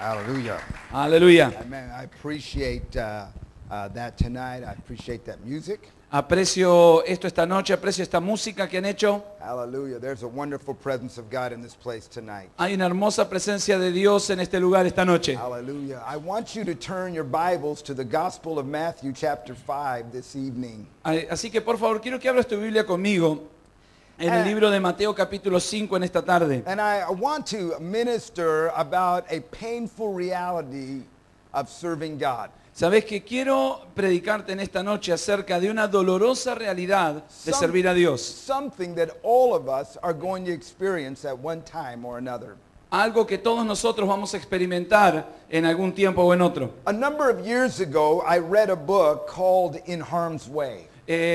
Hallelujah. Aleluya. Amen. I appreciate that tonight. I appreciate that music. Aprecio esto esta noche, aprecio esta música que han hecho. Hallelujah. There's a wonderful presence of God in this place tonight. Hay una hermosa presencia de Dios en este lugar esta noche. Hallelujah. I want you to turn your Bibles to the Gospel of Matthew chapter 5 this evening. Así que por favor, quiero que abras tu Biblia conmigo en el libro de Mateo capítulo 5 en esta tarde. And I want to minister about a painful reality of serving God. Sabes que quiero predicarte en esta noche acerca de una dolorosa realidad de servir a Dios. Something that all of us are going to experience at one time or another. Algo que todos nosotros vamos a experimentar en algún tiempo o en otro. A number of years ago, I read a book called In Harm's Way.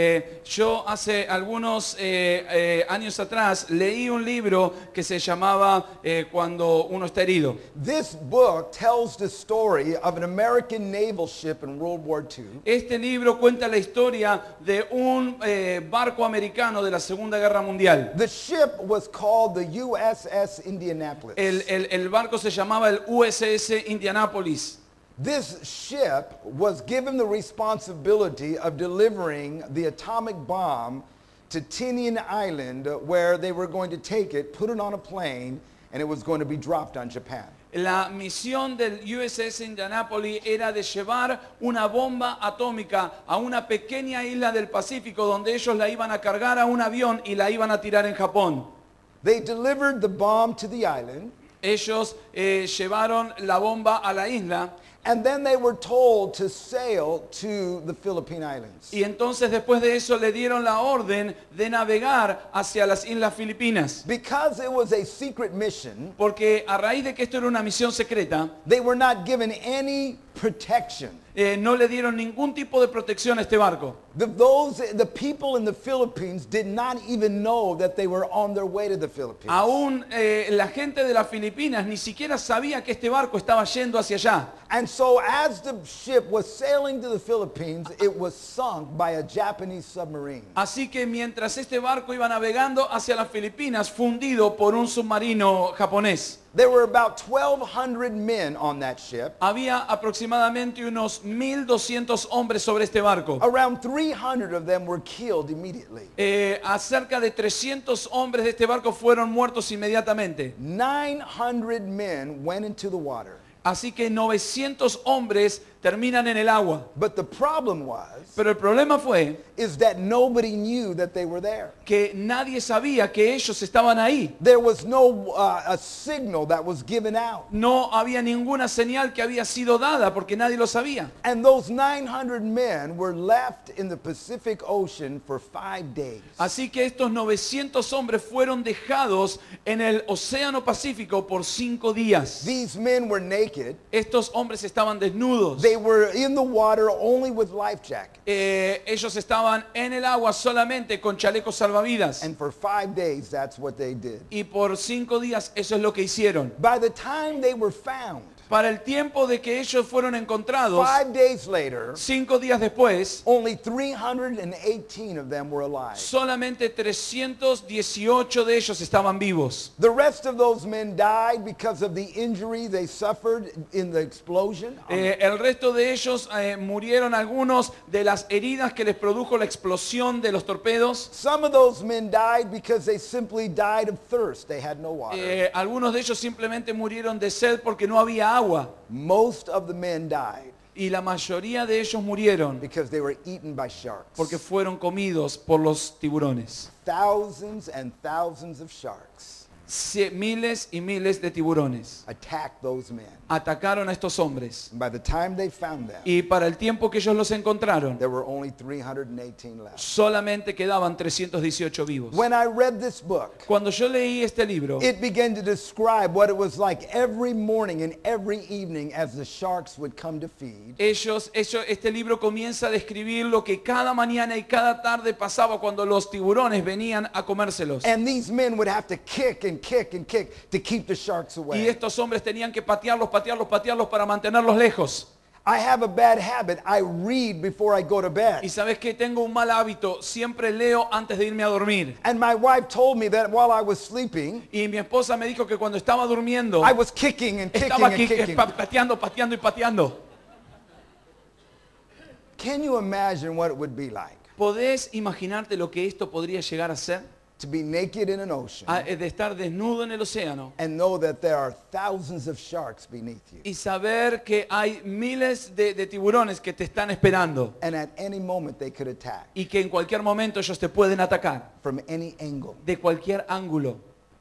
Yo hace algunos años atrás leí un libro que se llamaba Cuando uno está herido. This book tells the story of an American naval ship in World War II. Este libro cuenta la historia de un barco americano de la Segunda Guerra Mundial. The ship was called the USS Indianapolis. El barco se llamaba el USS Indianapolis. This ship was given the responsibility of delivering the atomic bomb to Tinian Island, where they were going to take it, put it on a plane, and it was going to be dropped on Japan. La misión del USS Indianapolis era de llevar una bomba atómica a una pequeña isla del Pacífico donde ellos la iban a cargar a un avión y la iban a tirar en Japón. They delivered the bomb to the island. Ellos llevaron la bomba a la isla. And then they were told to sail to the Philippine Islands. Y entonces después de eso le dieron la orden de navegar hacia las Islas Filipinas. Because it was a secret mission, Porque a raíz de que esto era una misión secreta, they were not given any protection. no le dieron ningún tipo de protección a este barco. The people in the Philippines did not even know that they were on their way to the Philippines. Aún la gente de las Filipinas ni siquiera sabía que este barco estaba yendo hacia allá. And so as the ship was sailing to the Philippines, it was sunk by a Japanese submarine. Así que mientras este barco iba navegando hacia las Filipinas, fundido por un submarino japonés. There were about 1,200 men on that ship. Había aproximadamente unos 1.200 hombres sobre este barco. Around 300 of them were killed immediately. Acerca de 300 hombres de este barco fueron muertos inmediatamente. 900 men went into the water. Así que 900 hombres terminan en el agua. But the problem Pero el problema fue is that nobody knew that they were there. que nadie sabía que ellos estaban ahí. There was no a signal that was given out. No había ninguna señal que había sido dada porque nadie lo sabía. And those 900 men were left in the Pacific Ocean for 5 days. Así que estos 900 hombres fueron dejados en el Océano Pacífico por 5 días. These men were naked. Estos hombres estaban desnudos. They were in the water only with life jackets. Ellos estaban en el agua solamente con chalecos salvavidas. And for 5 days, that's what they did. Y por 5 días eso es lo que hicieron. By the time they were found, Para el tiempo de que ellos fueron encontrados, 5 days later, 5 días después, only 318 of them were alive. solamente 318 de ellos estaban vivos. The rest of those men died because of the injury they suffered in the explosion. El resto de ellos murieron algunos de las heridas que les produjo la explosión de los torpedos. Some of those men died because they simply died of thirst. They had no water. Algunos de ellos simplemente murieron de sed porque no había agua. Most of the men died Y la mayoría de ellos murieron because they were eaten by sharks. porque fueron comidos por los tiburones. Thousands and thousands of sharks Miles y miles de tiburones attacked those men. atacaron a estos hombres. And by the time they found them, Y para el tiempo que ellos los encontraron, there were only 318 left. solamente quedaban 318 vivos. When I read this book, Cuando yo leí este libro, it began to describe what it was like every morning and every evening as the sharks would come to feed. este libro comienza a describir lo que cada mañana y cada tarde pasaba cuando los tiburones venían a comérselos. And these men would have to kick and kick and kick to keep the sharks Y away. estos hombres tenían que patearlos para mantenerlos lejos. I have a bad habit. I read before I go to Y bed. sabes que tengo un mal hábito, siempre leo antes de irme a dormir. And my wife told me that while I was sleeping, Y mi esposa me dijo que cuando estaba durmiendo, I was kicking and kicking estaba and aquí kicking. pateando, pateando y pateando. Can you imagine what it would be like ¿Podés imaginarte lo que esto podría llegar a ser? to be naked in an ocean De estar desnudo en el océano and know that there are thousands of sharks beneath you? y saber que hay miles de tiburones que te están esperando And at any moment they could attack y que en cualquier momento ellos te pueden atacar from any angle. de cualquier ángulo?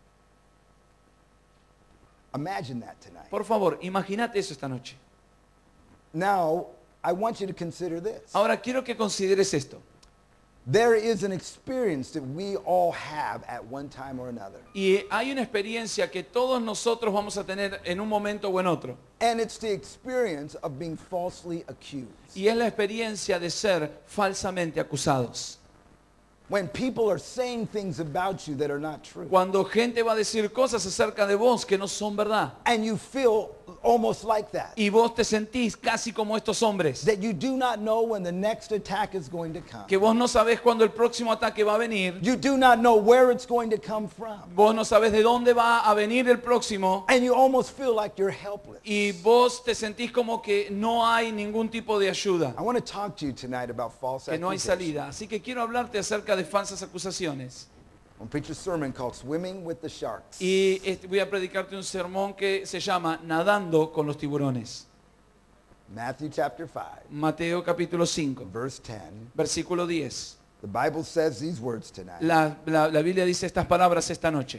Imagine that tonight. Por favor, imagínate eso esta noche. Now, I want you to consider this. Ahora quiero que consideres esto. There is an experience that we all have at one time or another. Y hay una experiencia que todos nosotros vamos a tener en un momento o en otro. And it's the experience of being falsely accused. Y es la experiencia de ser falsamente acusados. When people are saying things about you that are not true. Cuando gente va a decir cosas acerca de vos que no son verdad. And you feel almost like that. Y vos te sentís casi como estos hombres. That you do not know when the next attack is going to come. Que vos no sabés cuándo el próximo ataque va a venir. You do not know where it's going to come from. Vos no sabés de dónde va a venir el próximo. And you almost feel like you're helpless. Y vos te sentís como que no hay ningún tipo de ayuda. I want to talk to you tonight about false Que no hay accusations. salida. Así que quiero hablarte acerca de falsas acusaciones. I'm going to preach a sermon called Swimming with the Sharks. Y voy a predicarte un sermón que se llama Nadando con los tiburones. Matthew chapter 5, Mateo capítulo 5, verse 10. versículo 10. The Bible says these words tonight. La Biblia dice estas palabras esta noche.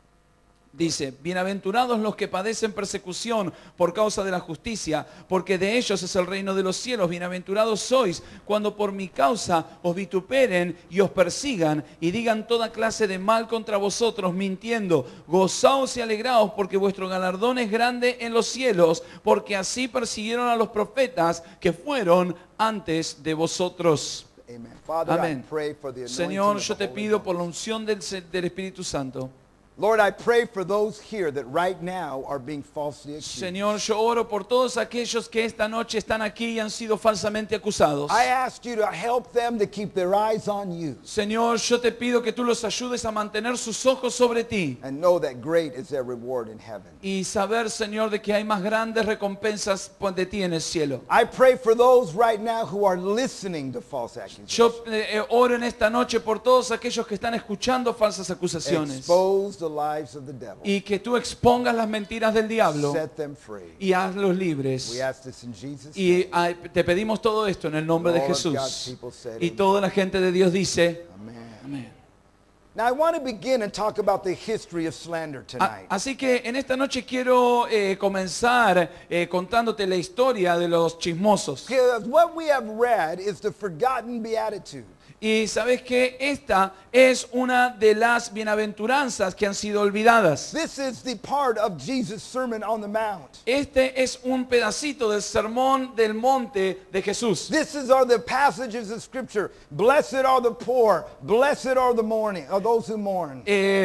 Dice, bienaventurados los que padecen persecución por causa de la justicia, porque de ellos es el reino de los cielos. Bienaventurados sois cuando por mi causa os vituperen y os persigan y digan toda clase de mal contra vosotros, mintiendo. Gozaos y alegraos, porque vuestro galardón es grande en los cielos, porque así persiguieron a los profetas que fueron antes de vosotros. Amen. Father, Amén. I pray for the anointing Señor, of yo the te Holy pido Ghost. por la unción del Espíritu Santo. Lord, I pray for those here that right now are being falsely accused. Señor, yo oro por todos aquellos que esta noche están aquí y han sido falsamente acusados. I ask you to help them to keep their eyes on you Señor, yo te pido que tú los ayudes a mantener sus ojos sobre ti and know that great is their reward in heaven. y saber, Señor, de que hay más grandes recompensas de ti en el cielo. I pray for those right now who are listening to false accusations. Yo oro en esta noche por todos aquellos que están escuchando falsas acusaciones Expose the lies of the devil. y que tú expongas las mentiras del diablo Set them free. y hazlos libres. We ask this in Jesus' Y name. te pedimos todo esto en el nombre de All of God's Jesús. people said Y amen. toda la gente de Dios dice, Amen. amén. Now I want to begin and talk about the history of slander tonight. Así que en esta noche quiero comenzar contándote la historia de los chismosos. Because what we have read is the forgotten beatitude. Y sabes que esta es una de las bienaventuranzas que han sido olvidadas. This is the part of Jesus' Sermon on the Mount. Este es un pedacito del sermón del monte de Jesús. This are the passages of Scripture. Blessed are the poor. Blessed are the mourning, or those who mourn.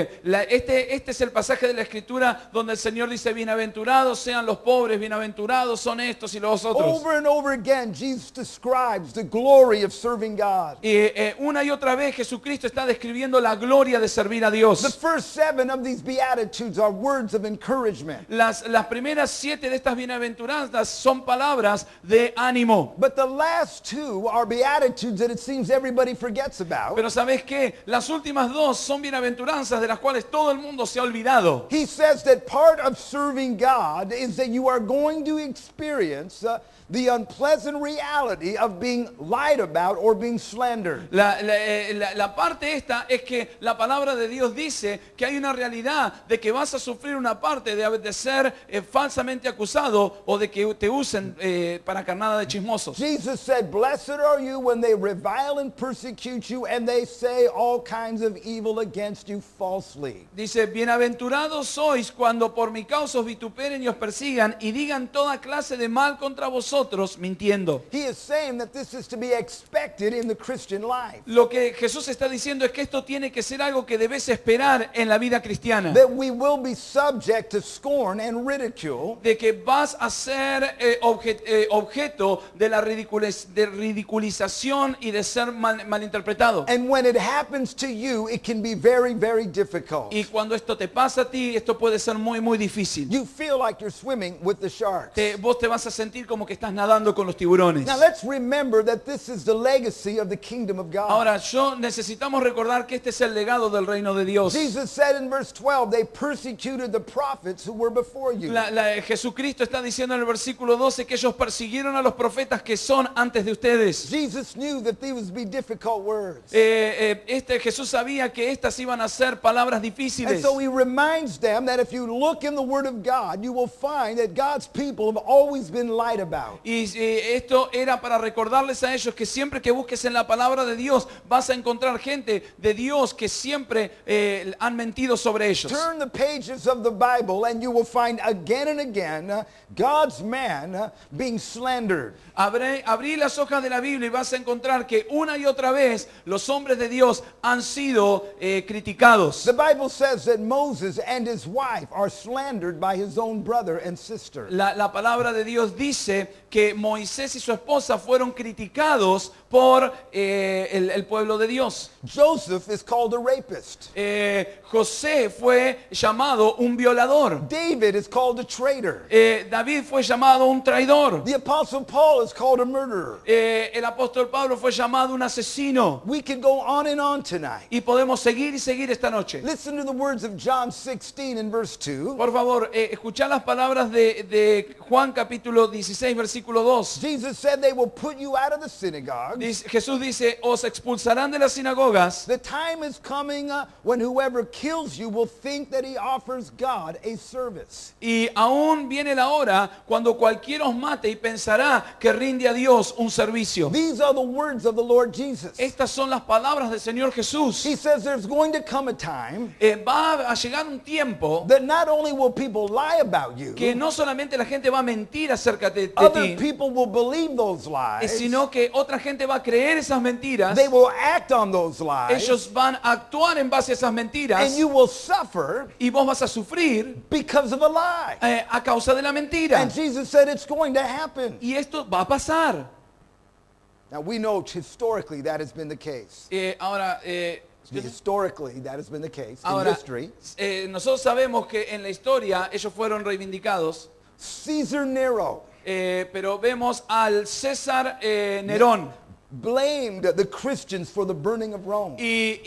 Este es el pasaje de la Escritura donde el Señor dice, bienaventurados sean los pobres, bienaventurados son estos y los otros. Over and over again, Jesus describes the glory of serving God. Una y otra vez Jesucristo está describiendo la gloria de servir a Dios. The first 7 of these beatitudes are words of encouragement. Las primeras 7 de estas bienaventuranzas son palabras de ánimo. But the last 2 are beatitudes that it seems everybody forgets about. Pero ¿sabes qué? Las últimas 2 son bienaventuranzas de las cuales todo el mundo se ha olvidado. He says that part of serving God is that you are going to experience the unpleasant reality of being lied about or being slandered. La parte esta es que la palabra de Dios dice que hay una realidad de que vas a sufrir una parte de ser falsamente acusado o de que te usen para carnada de chismosos. Jesus said, "Blessed are you when they revile and persecute you and they say all kinds of evil against you falsely." Dice, bienaventurados sois cuando por mi causa os vituperen y os persigan y digan toda clase de mal contra vosotros mintiendo. He is saying that this is to be expected in the Christian life. life. Lo que Jesús está diciendo es que esto tiene que ser algo que debes esperar en la vida cristiana. That we will be subject to scorn and ridicule. De que vas a ser objeto de la ridiculización y de ser malinterpretado. And when it happens to you, it can be very, very difficult. Y cuando esto te pasa a ti, esto puede ser muy, muy difícil. You feel like you're swimming with the sharks. Vos te vas a sentir como que estás nadando con los tiburones. Now let's remember that this is the legacy of the kingdom of God. Ahora, necesitamos recordar que este es el legado del reino de Dios. Jesus said in verse 12, they persecuted the prophets who were before you. Jesucristo está diciendo en el versículo 12 que ellos persiguieron a los profetas que son antes de ustedes. Jesus knew that these would be difficult words. Jesús sabía que estas iban a ser palabras And difíciles. so he reminds them that if you look in the Word of God, you will find that God's people have always been lied about. Y esto era para recordarles a ellos que siempre que busques en la palabra de Dios vas a encontrar gente de Dios que siempre han mentido sobre ellos. Turn the pages of the Bible and you will find again and again God's man being slandered. Abrí las hojas de la Biblia y vas a encontrar que una y otra vez los hombres de Dios han sido criticados. The Bible says that Moses and his wife are slandered by his own brother and sister. La palabra de Dios dice que Moisés y su esposa fueron criticados por el pueblo de Dios. Joseph is called a rapist. José fue llamado un violador. David is called a traitor. David fue llamado un traidor. The Apostle Paul is called a murderer. El apóstol Pablo fue llamado un asesino. We could go on and on tonight. Y podemos seguir y seguir esta noche. Listen to the words of John 16 in verse 2. Por favor, escuchad las palabras de Juan capítulo 16, versículo 2. Jesus said they will put you out of the synagogue. Jesús dice, os expulsarán de las sinagogas. The time is coming when whoever kills you will think that he offers God a service. Y aún viene la hora cuando cualquiera os mate y pensará que rinde a Dios un servicio. These are the words of the Lord Jesus. Estas son las palabras del Señor Jesús. He says there's going to come a time Va a llegar un tiempo that not only will people lie about you, que no solamente la gente va a mentir acerca de other ti, people will believe those lies. sino que otra gente va a creer esas mentiras. They will act on those lies. Ellos van a actuar en base a esas mentiras And you will suffer y vos vas a sufrir because of a lie. a causa de la mentira. And Jesus said it's going to happen. Y esto va a pasar. Now we know historically that has been the case. Historically that has been the case in Ahora, history. Nosotros sabemos que en la historia ellos fueron reivindicados, Caesar Nero pero vemos al César Nerón blamed the Christians for the burning of Rome.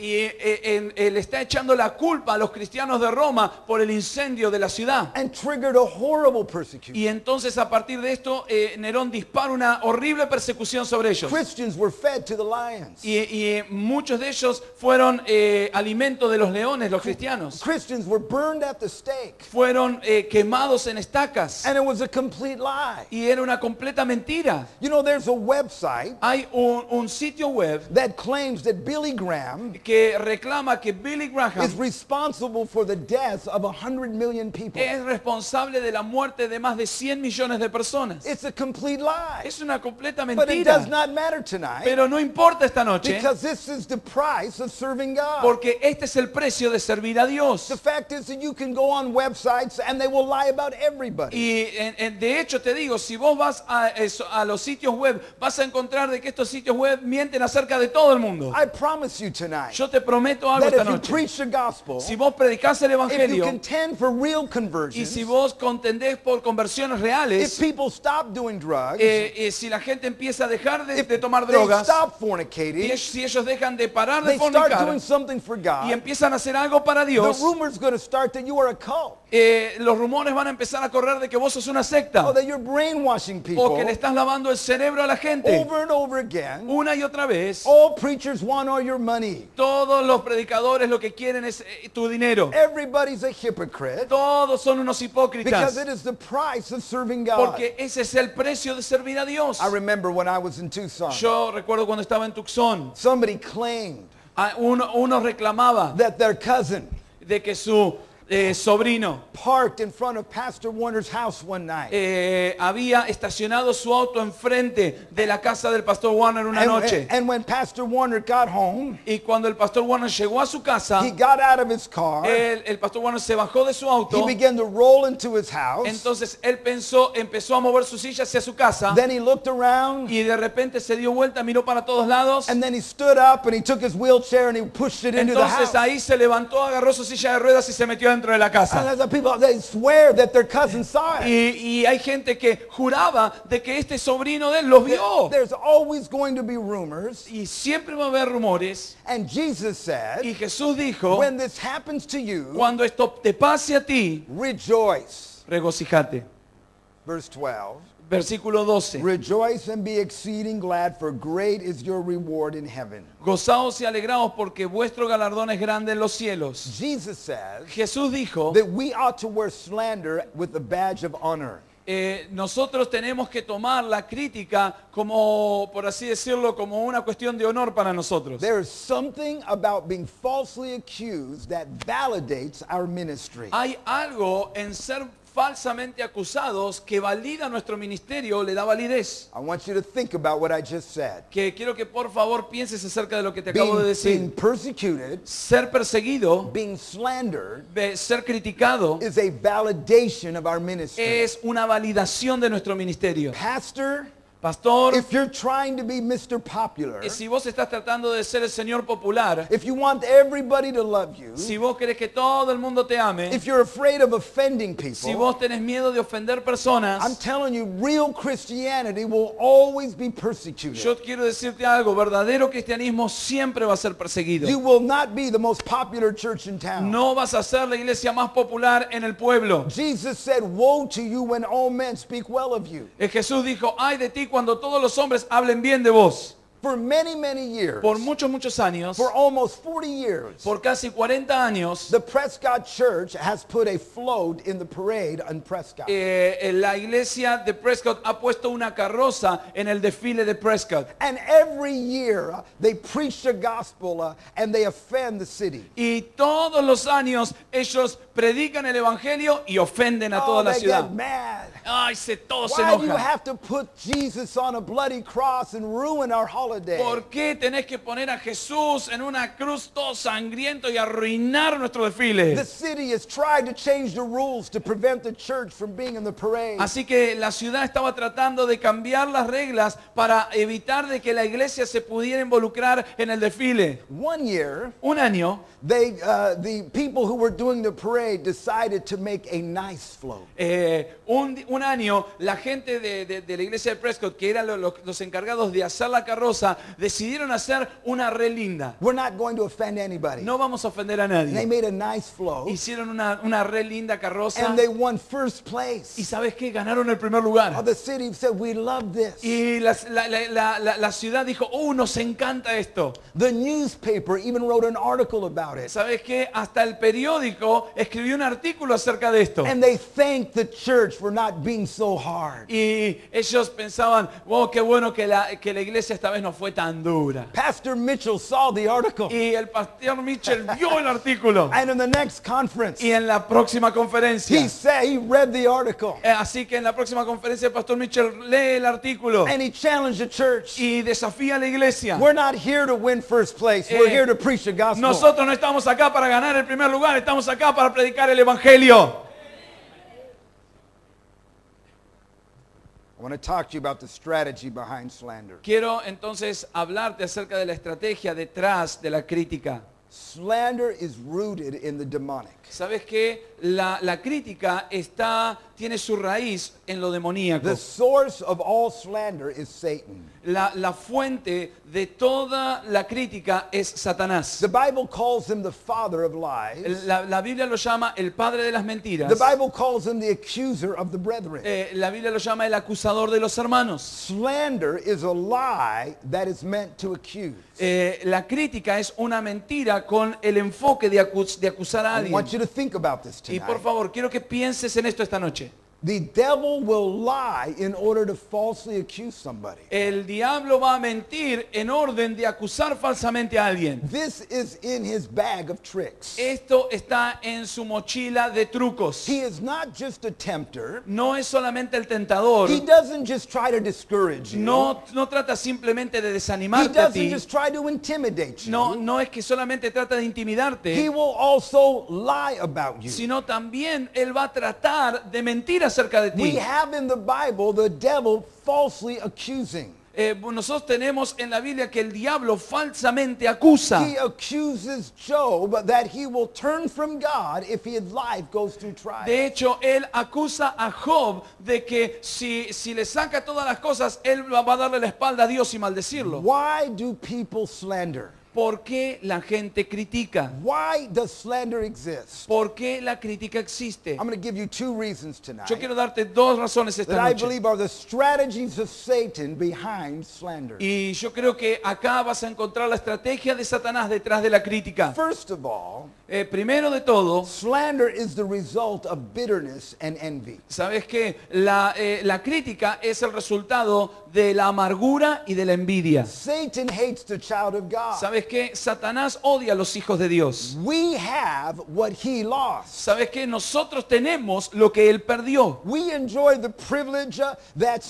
él está echando la culpa a los cristianos de Roma por el incendio de la ciudad. And triggered a horrible persecution. Y entonces a partir de esto Nerón dispara una horrible persecución sobre ellos. Christians were fed to the lions. Y muchos de ellos fueron alimento de los leones, los cristianos. Christians were burned at the stake. Fueron quemados en estacas. And it was a complete lie. Y era una completa mentira. You know, there's a website Hay un sitio web that claims that Billy Graham que reclama que Billy is Graham responsible for the deaths of 100 million people. es responsable de la muerte de más de 100 millones de personas. It's a complete lie. Es una completa But it does mentira. not matter tonight Pero no importa esta noche, because this is the price of serving God. porque este es el precio de servir a Dios. The fact is that you can go on websites and they will lie about everybody. Y de hecho te digo, si vos vas a los sitios web, vas a encontrar de que estos sitios web mienten acerca de todo el mundo. I promise you tonight Yo te prometo algo that esta if you noche. preach the gospel, Si vos predicás el if you evangelio contend for real y conversions, si vos contendés por conversiones if reales, people stop doing drugs, si la gente empieza a dejar de tomar they drogas, stop fornicating, si ellos dejan de parar de they start doing fornicar something for y God, empiezan a hacer algo para the Dios, rumor's going to start that you are a cult, los rumores van a empezar a correr de que vos sos una secta or that you're brainwashing o people que le estás lavando el cerebro a la gente. over and over again. Una y otra vez, All preachers want all your money. todos los predicadores lo que quieren es tu dinero. Everybody's a hypocrite Todos son unos because hipócritas it is the price of serving God. porque ese es el precio de servir a Dios. I remember when I was in Tucson, Yo recuerdo cuando estaba en Tucson, somebody claimed uno reclamaba that their cousin de que su sobrino parked in front of Pastor Warner's house one night. había estacionado su auto enfrente de la casa del pastor Warner una noche. And when Pastor Warner got home, Y cuando el pastor Warner llegó a su casa, he got out of his car. el pastor Warner se bajó de su He auto. began to roll into his house. Entonces él empezó a mover su silla hacia su casa. Then he looked around. Y de repente se dio vuelta, miró para todos lados. And then he stood up and he took his wheelchair and he pushed it into the Entonces house. ahí se levantó, agarró su silla de ruedas y se metió dentro de la And casa. there's the people, they swear that their cousin saw it. Y hay gente que juraba de que este sobrino de él los vio. There's always going to be rumors. Y siempre va a haber rumores. And Jesus said, Y Jesús dijo, when this happens to you, cuando esto te pase a ti, rejoice. regocíjate. Verse 12. Versículo 12. Rejoice and be exceeding glad, for great is your reward in heaven. Gozaos y alegraos porque vuestro galardón es grande en los cielos. Jesus says Jesús dijo, that we ought to wear slander with a badge of honor. nosotros tenemos que tomar la crítica como, por así decirlo, como una cuestión de honor para nosotros. There's something about being falsely accused that validates our ministry. Hay algo en ser falsamente acusados que valida nuestro ministerio, le da validez. I want you to think about what I just said. Que quiero que por favor pienses acerca de lo que te acabo de Being decir. persecuted, Ser perseguido, being slandered, ser criticado, is a validation of our ministry. es una validación de nuestro ministerio. Pastor, Pastor, if you're trying to be Mr. Popular, si vos estás tratando de ser el señor popular, if you want everybody to love you, si vos querés que todo el mundo te ame, if you're afraid of offending si people, vos tenés miedo de ofender I'm personas, telling you, real Christianity will always be persecuted. yo quiero decirte algo, verdadero cristianismo siempre va a ser perseguido. You will not be the most popular church in town. No vas a ser la iglesia más popular en el pueblo. Jesus said, woe to you when all men speak well of you. Jesús dijo, ay de ti cuando todos los hombres hablen bien de vos. For many, many years, Por muchos años, for almost 40 years, por casi 40 años, the Prescott Church has put a float in the parade in Prescott. la iglesia de Prescott ha puesto una carroza en el desfile de Prescott. And every year they preach the gospel and they offend the city. Y todos los años ellos predican el evangelio y ofenden a toda la they ciudad. get mad. Ay, todos se Why do you enojan. have to put Jesus on a bloody cross and ruin our holiday? ¿Por qué tenés que poner a Jesús en una cruz todo sangriento y arruinar nuestro desfile? The city has tried to change the rules to prevent the church from being in the parade. Así que la ciudad estaba tratando de cambiar las reglas para evitar de que la iglesia se pudiera involucrar en el desfile. One year, Un año, the people who were doing the parade decided to make a nice float. un año, la gente de la iglesia de Prescott, que eran los encargados de hacer la carroza, decidieron hacer una re linda. We're not going to offend anybody. No vamos a ofender a They nadie. made a nice float Hicieron una re linda carroza. and they won first place. Y ¿sabes qué? Ganaron el primer Oh, lugar. the city said, we love this. Y la ciudad dijo, nos encanta esto. The newspaper even wrote an article about it. ¿Sabes qué? Hasta el periódico escribió un artículo acerca de esto. And they thanked the church for not being so hard. Y ellos pensaban, wow, qué bueno que la iglesia esta vez no fue tan dura. Pastor Mitchell saw the article. Y el pastor Mitchell vio el artículo. And in the next conference, Y en la próxima conferencia. he read the article. Así que en la próxima conferencia el pastor Mitchell lee el artículo. And he challenged the church. Y desafía a la iglesia. We're not here to win first place. We're here to preach the gospel. Nosotros no estamos acá para ganar el primer lugar, estamos acá para predicar el evangelio. I want to talk to you about the strategy behind slander. Quiero entonces hablarte acerca de la estrategia detrás de la crítica. Slander is rooted in the demonic. ¿Sabes qué? La crítica tiene su raíz en lo demoníaco. The source of all slander is Satan. La fuente de toda la crítica es Satanás. The Bible calls him the father of lies. La Biblia lo llama el padre de las mentiras. The Bible calls him the accuser of the brethren. La Biblia lo llama el acusador de los hermanos. Slander is a lie that is meant to accuse. La crítica es una mentira con el enfoque de acusar a I alguien. want you to think about this Y por tonight. favor, quiero que pienses en esto esta noche. The devil will lie in order to falsely accuse somebody. El diablo va a mentir en orden de acusar falsamente a alguien. This is in his bag of tricks. Esto está en su mochila de trucos. He is not just a tempter. No es solamente el tentador. He doesn't just try to discourage you. No trata simplemente de He desanimarte a doesn't ti. just try to intimidate you. No es que solamente trata de He intimidarte, will also lie about you. sino también él va a tratar de mentir acerca de We ti. have in the Bible the devil falsely accusing. Nosotros tenemos en la Biblia que el diablo falsamente acusa. He accuses Job that he will turn from God if his life goes through trial. De hecho, él acusa a Job de que si le saca todas las cosas, él va a darle la espalda a Dios y maldecirlo. Why do people slander? ¿Por qué la gente critica? Why does slander exist? ¿Por qué la crítica existe? I'm going to give you two reasons tonight Yo quiero darte dos razones that esta I noche. believe are the strategies of Satan behind slander. Y yo creo que acá vas a encontrar la estrategia de Satanás detrás de la crítica. First of all, Primero de todo, slander is the result of bitterness and envy. sabes que la crítica es el resultado de la amargura y de la envidia. Satan hates the child of God. ¿Sabes qué? Satanás odia a los hijos de Dios. We have what he lost. ¿Sabes qué? Nosotros tenemos lo que él perdió. We enjoy the privilege that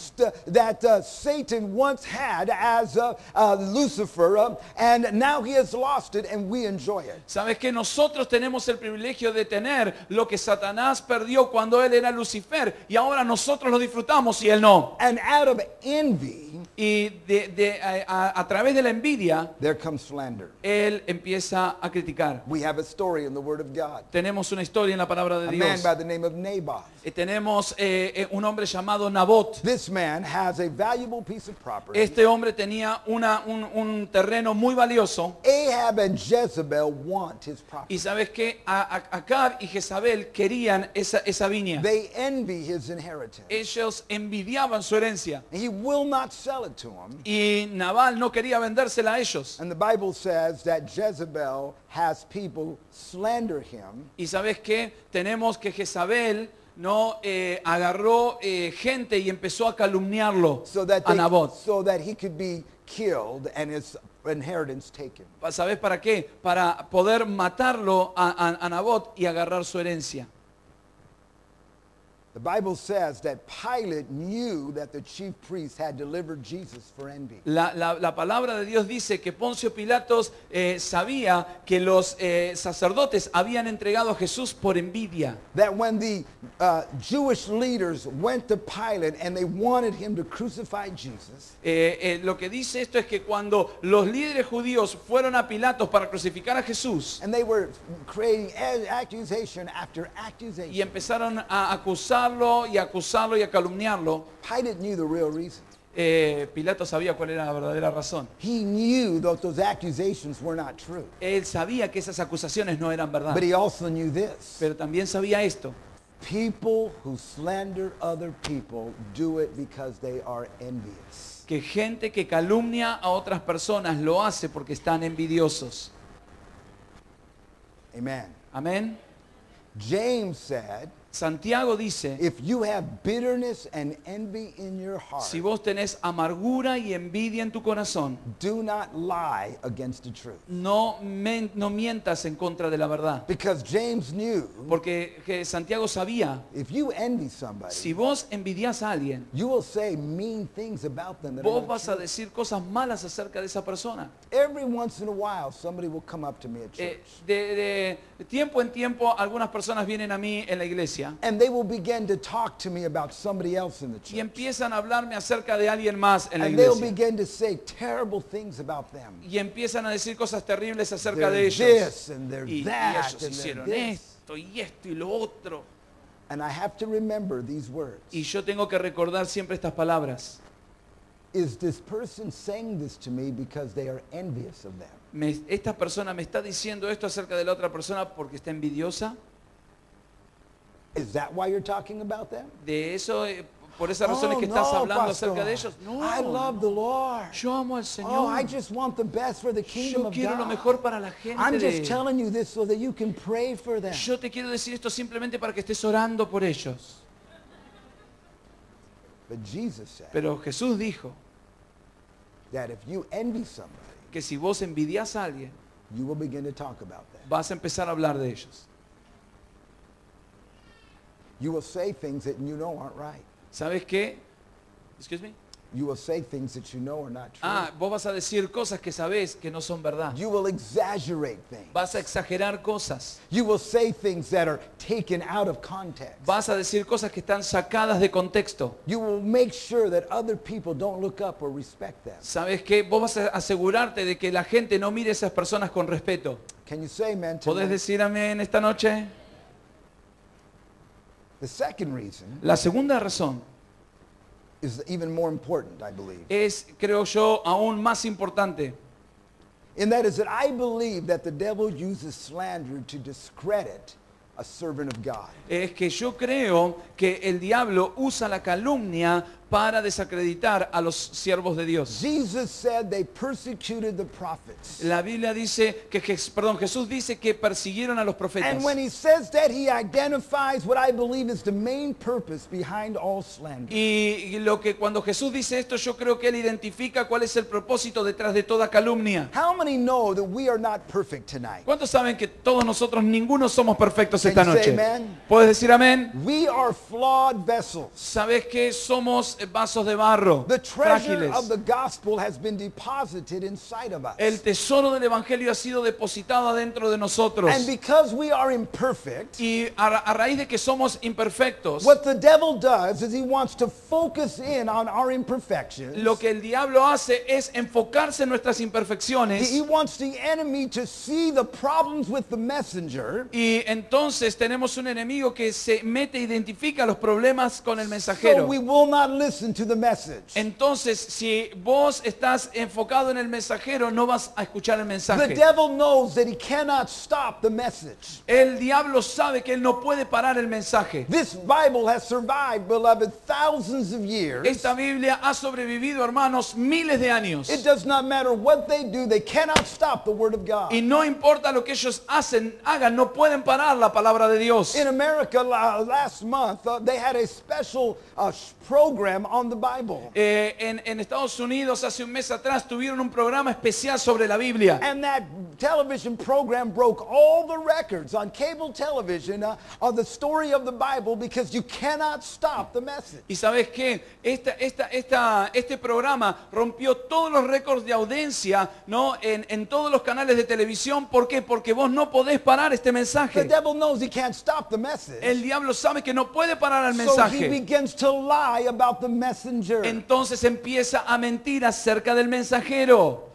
Satan once had as Lucifer, and now he has lost it, and we enjoy it. ¿Sabes qué? Nosotros tenemos el privilegio de tener lo que Satanás perdió cuando él era Lucifer y ahora nosotros lo disfrutamos y él no. And out of envy, Y a través de la envidia, there comes slander. él empieza a criticar. We have a story in the Word of God. Tenemos una historia en la palabra de A man Dios. by the name of Naboth. Tenemos un hombre llamado Nabot. This man has a valuable piece of property. Este hombre tenía un terreno muy valioso. Ahab and Jezebel want his property. Y sabes que Acab y Jezabel querían esa viña. They envy his inheritance. Ellos envidiaban su herencia. He will not sell it to him. Y Nabal no quería vendérsela a ellos. And the Bible says that Jezebel has people slander him. Y sabes que tenemos que Jezabel agarró gente y empezó a calumniarlo a Nabot. so that he could be killed and his inheritance taken. ¿Sabes para qué? Para poder matarlo a Nabot y agarrar su herencia. The Bible says that Pilate knew that the chief priests had delivered Jesus for envy. La palabra de Dios dice que Poncio Pilatos sabía que los sacerdotes habían entregado a Jesús por envidia. That when the Jewish leaders went to Pilate and they wanted him to crucify Jesus, Lo que dice esto es que cuando los líderes judíos fueron a Pilatos para crucificar a Jesús and they were creating accusation after y accusation, empezaron a acusarlo y a calumniarlo, Pilate knew the real reason. Pilato sabía cuál era la verdadera razón. He knew that those accusations were not true. Él sabía que esas acusaciones no eran verdad. But he also knew this. Pero también sabía esto. People who slander other people do it because they are envious. Que gente que calumnia a otras personas lo hace porque están envidiosos. Amen. Amén. James said, Santiago dice, if you have bitterness and envy in your heart, si vos tenés amargura y envidia en tu corazón, do not lie against the truth. no mientas en contra de la verdad. Because James knew, Porque Santiago sabía, if you envy somebody, si vos envidias a alguien, you will say mean things about them that are vos not vas a true. decir cosas malas acerca de esa persona. Every once in a while, somebody will come up to me at church. De tiempo en tiempo, algunas personas vienen a mí en la iglesia And they will begin to talk to me about somebody else in the y church. empiezan a hablarme acerca de alguien más en la And they'll iglesia. begin to say terrible things about them. Y empiezan a decir cosas terribles acerca They're de ellos. this and they're Y that ellos and they're hicieron this. esto y lo otro. And I have to remember these words. Y yo tengo que recordar siempre estas palabras. Is this person saying this to me because they are envious of them? ¿Esta persona me está diciendo esto acerca de la otra persona porque está envidiosa? Is that why you're talking about them? ¿De eso, por esa razón es que estás hablando acerca de ellos? No, I love the Lord. yo amo al Oh, Señor. I just want the best for the kingdom Yo of quiero lo God. mejor para la gente I'm de just telling you this so that you can pray for them. Yo te quiero decir esto simplemente para que estés orando por ellos. But Jesus said Pero Jesús dijo that if you envy somebody, que si vos envidias a alguien, you will begin to talk about them. vas a empezar a hablar de ellos. You will say things that you know aren't right. ¿Sabes qué? Excuse me. You will say things that you know are not true. Vos vas a decir cosas que sabés que no son verdad. You will exaggerate things. Vas a exagerar cosas. You will say things that are taken out of context. Vas a decir cosas que están sacadas de contexto. You will make sure that other people don't look up or respect them. ¿Sabes qué? Vos vas a asegurarte de que la gente no mire a esas personas con respeto. Can you say amen ¿Podés tonight? decir amén esta noche? The second reason La segunda razón is even more important, I believe. es, creo yo, aún más importante. And that is that I believe that the devil uses slander to discredit a servant of God. Es que yo creo que el diablo usa la calumnia para desacreditar a los siervos de Dios. Jesus said they persecuted the prophets. La Biblia dice que, Jesús dice que persiguieron a los profetas. And when he says that, he identifies what I believe is the main purpose behind all slander. Y lo que cuando Jesús dice esto, yo creo que él identifica cuál es el propósito detrás de toda calumnia. How many know that we are not perfect tonight? ¿Cuántos saben que todos nosotros, ninguno somos perfectos Can esta you say noche? amen? ¿Puedes decir amén? We are flawed vessels. ¿Sabes que somos vasos de barro, The treasure frágiles? of the gospel has been deposited inside of us. El tesoro del evangelio ha sido depositado adentro de nosotros. And because we are imperfect, Y a raíz de que somos imperfectos, what the devil does is he wants to focus in on our imperfections. lo que el diablo hace es enfocarse en nuestras imperfecciones. He wants the enemy to see the problems with the messenger. Y entonces tenemos un enemigo que se mete e identifica los problemas con el So mensajero. we will not listen to the message. Entonces, si vos estás enfocado en el mensajero, no vas a escuchar el The mensaje. devil knows that he cannot stop the message. El diablo sabe que él no puede parar el mensaje. This Bible has survived, beloved, thousands of years. Esta Biblia ha sobrevivido, hermanos, miles de años. It does not matter what they do, they cannot stop the word of God. Y no importa lo que ellos hagan, no pueden parar la palabra de Dios. In America, last month, they had a special program on the Bible. En Estados Unidos, hace un mes atrás, tuvieron un programa especial sobre la Biblia. And that television program broke all the records on cable television on the story of the Bible because you cannot stop the message. Y sabes qué, este programa rompió todos los récords de audiencia, ¿no? En todos los canales de televisión. ¿Por qué? Porque vos no podés parar este The mensaje. devil knows he can't stop the message. El diablo sabe que no puede parar el So he mensaje. begins to lie about the messenger. Entonces empieza a mentir acerca del mensajero.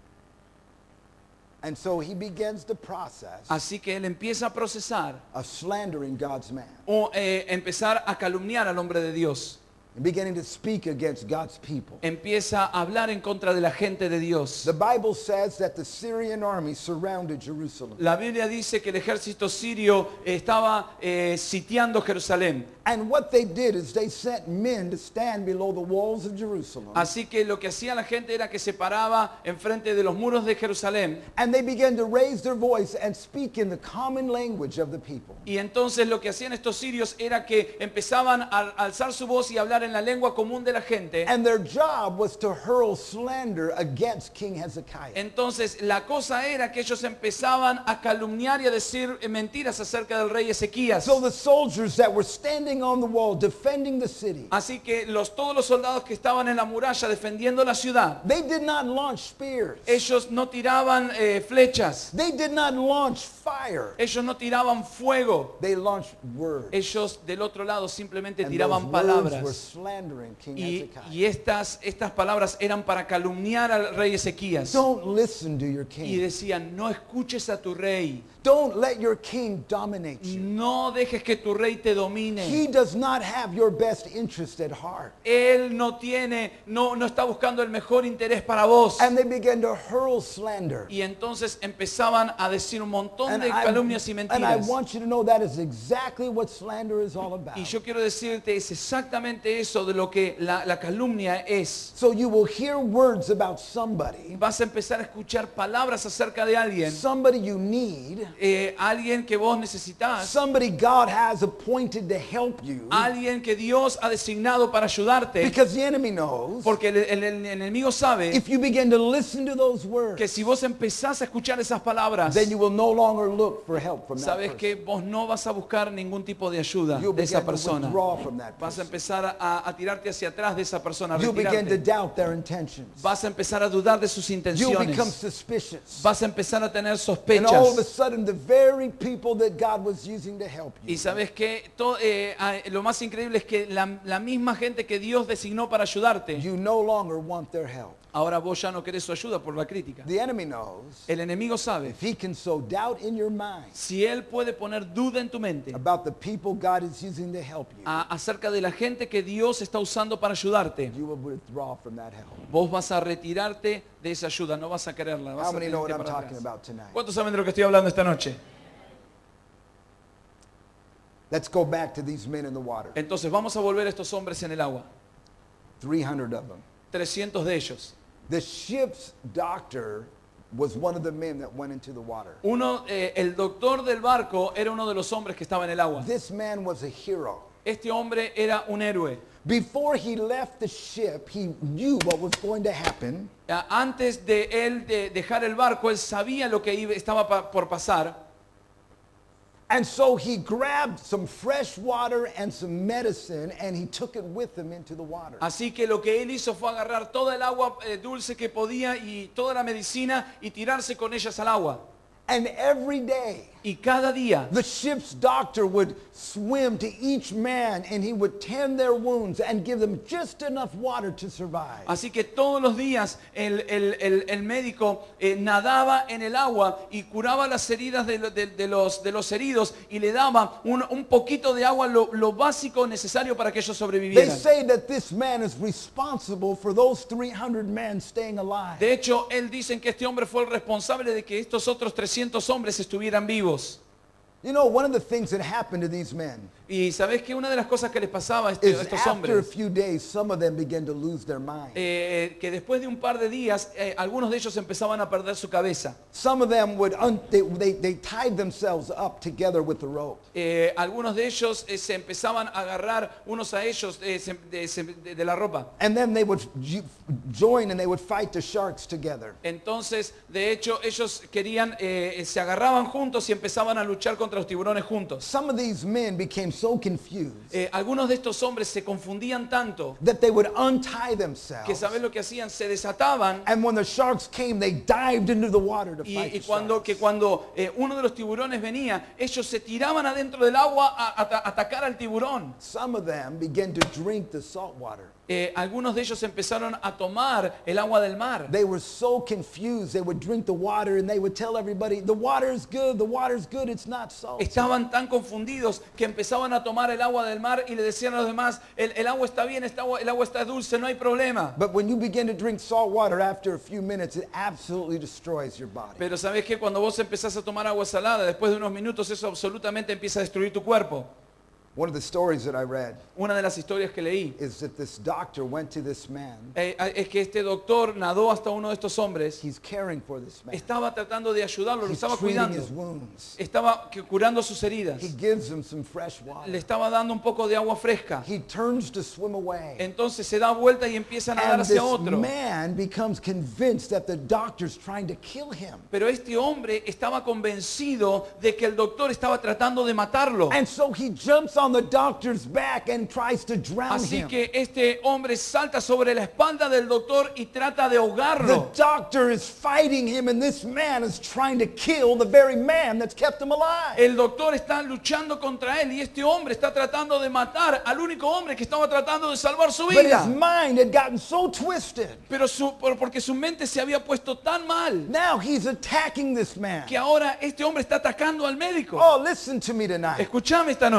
And so he begins the process Así que él empieza a procesar of slandering God's man, o empezar a calumniar al hombre de Dios. and beginning to speak against God's people. Empieza a hablar en contra de la gente de Dios. The Bible says that the Syrian army surrounded Jerusalem. La Biblia dice que el ejército sirio estaba sitiando Jerusalén. And what they did is they sent men to stand below the walls of Jerusalem. Así que lo que hacía la gente era que se paraba enfrente de los muros de Jerusalén. And they began to raise their voice and speak in the common language of the people. Y entonces lo que hacían estos sirios era que empezaban a alzar su voz y hablar en la lengua común de la gente. And their job was to hurl slander against King Hezekiah. Entonces la cosa era que ellos empezaban a calumniar y a decir mentiras acerca del rey Ezequías. So the soldiers that were standing on the wall defending the city, Así que todos los soldados que estaban en la muralla defendiendo la ciudad, they did not launch spears. ellos no tiraban flechas, They did not launch fire. ellos no tiraban fuego, They launched words. ellos del otro lado simplemente And tiraban those words were palabras. slandering King Y Hezekiah. estas palabras eran para calumniar al rey Ezequías. Don't listen to your Y king. decían, no escuches a tu rey, Don't let your king dominate you. no dejes que tu rey te He domine. does not have your best interest at heart. Él no está buscando el mejor interés para vos. And they began to hurl slander. Y entonces empezaban a decir un montón And de calumnias y I mentiras. want you to know that is exactly what slander is all about. Y yo quiero decirte, es exactamente eso de lo que la calumnia es. So you will hear words about somebody, Vas a empezar a escuchar palabras acerca de alguien, somebody you need, alguien que vos necesitas, somebody God has appointed to help you, alguien que Dios ha designado para ayudarte, because the enemy knows porque el enemigo sabe if you begin to listen to those words, que si vos empezás a escuchar esas palabras, then you will no longer look for help from that sabes person. que vos no vas a buscar ningún tipo de ayuda You'll de esa begin to persona. withdraw from that Vas a person. empezar a tirarte hacia atrás de esa persona, a You'll begin to retirarte. doubt their intentions. Vas a empezar a dudar de sus You'll become intenciones. suspicious. Vas a empezar a tener And all of a sospechas. sudden, the very people that God was using to help you Y sabes que lo más increíble es que la misma gente que Dios designó para ayudarte, you no longer want their help. ahora vos ya no querés su ayuda por la crítica. The enemy knows El enemigo sabe, if he can sow doubt in your mind si él puede poner duda en tu mente about the people God is using to help you, acerca de la gente que Dios está usando para ayudarte, you will withdraw from that help. vos vas a retirarte de esa ayuda, no vas a quererla. Vas How a many know what tirarte I'm para talking atrás. about tonight? ¿Cuántos saben de lo que estoy hablando esta noche? Let's go back to these men in the water. Entonces vamos a volver a estos hombres en el agua. 300 of them. 300 de ellos. The ship's doctor was one of the men that went into the water. El doctor del barco era uno de los hombres que estaba en el agua. This man was a hero. Este hombre era un héroe. Before he left the ship, he knew what was going to happen. Antes de él de dejar el barco, él sabía lo que estaba por pasar. And so he grabbed some fresh water and some medicine and he took it with him into the water. Así que lo que él hizo fue agarrar toda el agua dulce que podía y toda la medicina y tirarse con ellas al agua. And every day, Y cada día the ship's doctor would swim to each man and he would tend their wounds and give them just enough water to survive. Así que todos los días el médico nadaba en el agua y curaba las heridas de los heridos y le daba un poquito de agua, lo básico necesario para que ellos They sobrevivieran. say that this man is responsible for those 300 men staying alive. De hecho, él dicen que este hombre fue el responsable de que estos otros 300 hombres estuvieran vivos. You know, one of the things that happened to these men Y sabes que una de las cosas que les pasaba a is estos after a hombres, few days, some of them began to lose their mind. que después de un par de días, algunos de ellos empezaban a perder su cabeza. Some of them would, they tied themselves up together with the rope. Algunos de ellos se empezaban a agarrar unos a ellos de la ropa. And then they would join and they would fight the sharks together. Entonces, de hecho, ellos querían, se agarraban juntos y empezaban a luchar contra los tiburones juntos. Some of these men became so confused Algunos de estos hombres se confundían tanto that they would untie que themselves. ¿sabes lo que hacían? Se desataban And when the sharks came, they dived into the water to fight the cuando sharks. uno de los tiburones venía, ellos se tiraban adentro del agua a atacar al tiburón. Some of them began to drink the salt water. Algunos de ellos empezaron a tomar el agua del mar. They were so confused. They would drink the water and they would tell everybody, the water is good, it's not salt. Estaban tan confundidos que empezaban a tomar el agua del mar y le decían a los demás, el agua está bien, el agua está dulce, no hay problema. But when you begin to drink salt water after a few minutes, it absolutely destroys your body. Pero sabes que cuando vos empezás a tomar agua salada, después de unos minutos eso absolutamente empieza a destruir tu cuerpo. One of the stories that I read Una de las historias que leí is that this doctor went to this man. es que este doctor nadó hasta uno de estos hombres, He's caring for this man. estaba tratando de ayudarlo, lo He's estaba treating cuidando, his wounds. estaba curando sus heridas, He gives him some fresh le water. estaba dando un poco de agua fresca. He turns to swim away. Entonces se da vuelta y empieza a nadar And hacia this otro. man becomes convinced that the doctor's trying to kill him. Pero este hombre estaba convencido de que el doctor estaba tratando de matarlo. And so he jumps on the doctor's back and tries to drown Así him. que este hombre salta sobre la espalda del doctor y trata de The ahogarlo. doctor is fighting him and this man is trying to kill the very man that's kept him alive. El doctor está luchando contra él y este hombre está tratando de matar al único hombre que estaba tratando de salvar su But his vida. mind had gotten so twisted. Pero porque su mente se había puesto tan mal Now he's attacking this man. que ahora este hombre está atacando al médico. Oh, listen to me tonight. Escúchame esta noche. I've been a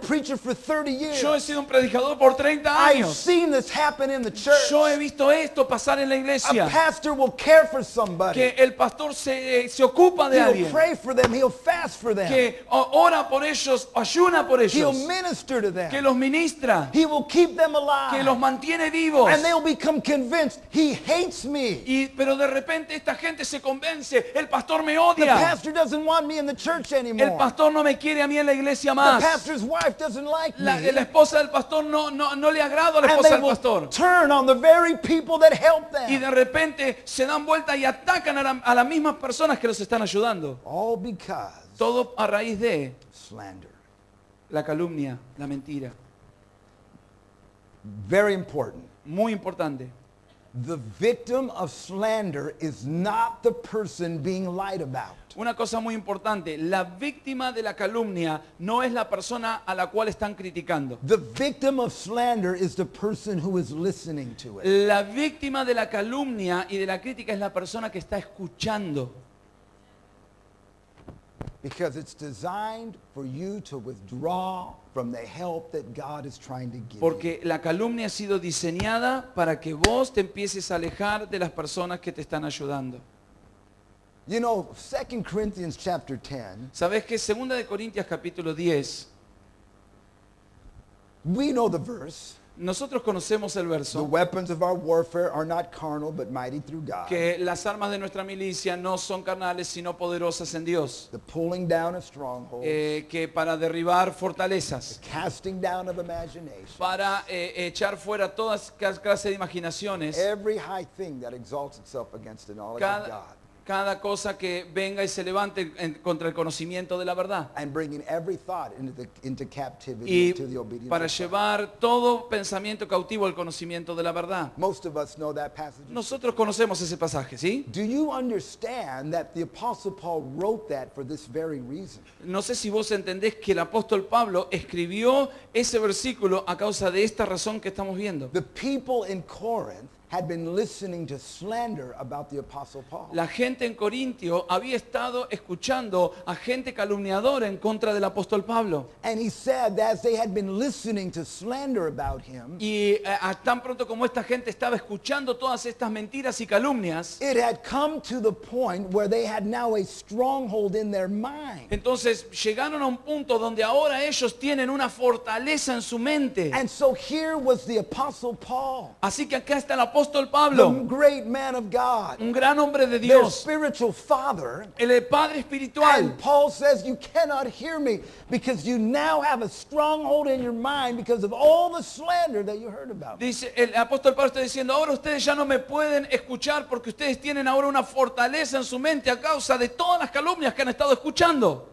preacher for 30 years. Yo he sido un predicador por 30 I've años. seen this happen in the church. Yo he visto esto pasar en la A iglesia. pastor will care for somebody. Que el pastor se ocupa de He'll alguien. pray for them. He'll fast for them. Que ora por ellos, ayuna por He'll ellos. minister to Que them. los ministra. He will keep them Que los alive. mantiene vivos. And they'll become convinced he hates me. Pero de repente esta gente se convence. El pastor me The odia. pastor doesn't want me in the church El anymore. pastor no me quiere a mí en la iglesia The más. pastor's wife doesn't like La me. esposa del pastor no le agrado a la And esposa they del will pastor. turn on the very people that help Y them. de repente se dan vuelta y atacan a las mismas personas que los están ayudando. All because Todo a raíz de slander. la calumnia, la mentira. Very important. Muy importante. The victim of slander is not the person being lied about. Una cosa muy importante, la víctima de la calumnia no es la persona a la cual están criticando. The victim of slander is the person who is listening to it. La víctima de la calumnia y de la crítica es la persona que está escuchando. Because it's designed for you to withdraw from the help that God is trying to give you. Porque la calumnia ha sido diseñada para que vos te empieces a alejar de las personas que te están ayudando. You know, 2 Corinthians chapter 10, ¿Sabés que 2 de Corintios capítulo 10, we know the verse. nosotros conocemos el The verso, weapons of our warfare are not carnal, but mighty through God. que las armas de nuestra milicia no son carnales, sino poderosas en Dios, The pulling down of strongholds, que para derribar fortalezas, casting down of imagination, para echar fuera todas clases de imaginaciones, every high thing that exalts itself against the knowledge of God, cada cosa que venga y se levante contra el conocimiento de la verdad. and bringing every thought into captivity Y to the obedience para of Christ. llevar todo pensamiento cautivo al conocimiento de la verdad. Most of us know that passage. Nosotros conocemos ese pasaje, ¿sí? Do you understand that the Apostle Paul wrote that for this very reason? No sé si vos entendés que el apóstol Pablo escribió ese versículo a causa de esta razón que estamos viendo. The people in Corinth had been listening to slander about the Apostle Paul. La gente en Corintio había estado escuchando a gente calumniadora en contra del apóstol Pablo. And he said that as they had been listening to slander about him, Y tan pronto como esta gente estaba escuchando todas estas mentiras y calumnias, it had come to the point where they had now a stronghold in their mind. entonces llegaron a un punto donde ahora ellos tienen una fortaleza en su mente. And so here was the Apostle Paul, Así que acá está el apóstol the Pablo, great man of God, un gran hombre de their Dios, spiritual father. el Padre espiritual. And Paul says, you cannot hear me because you now have a stronghold in your mind because of all the slander that you heard about me. Dice, el apóstol Pablo está diciendo, ahora ustedes ya no me pueden escuchar porque ustedes tienen ahora una fortaleza en su mente a causa de todas las calumnias que han estado escuchando.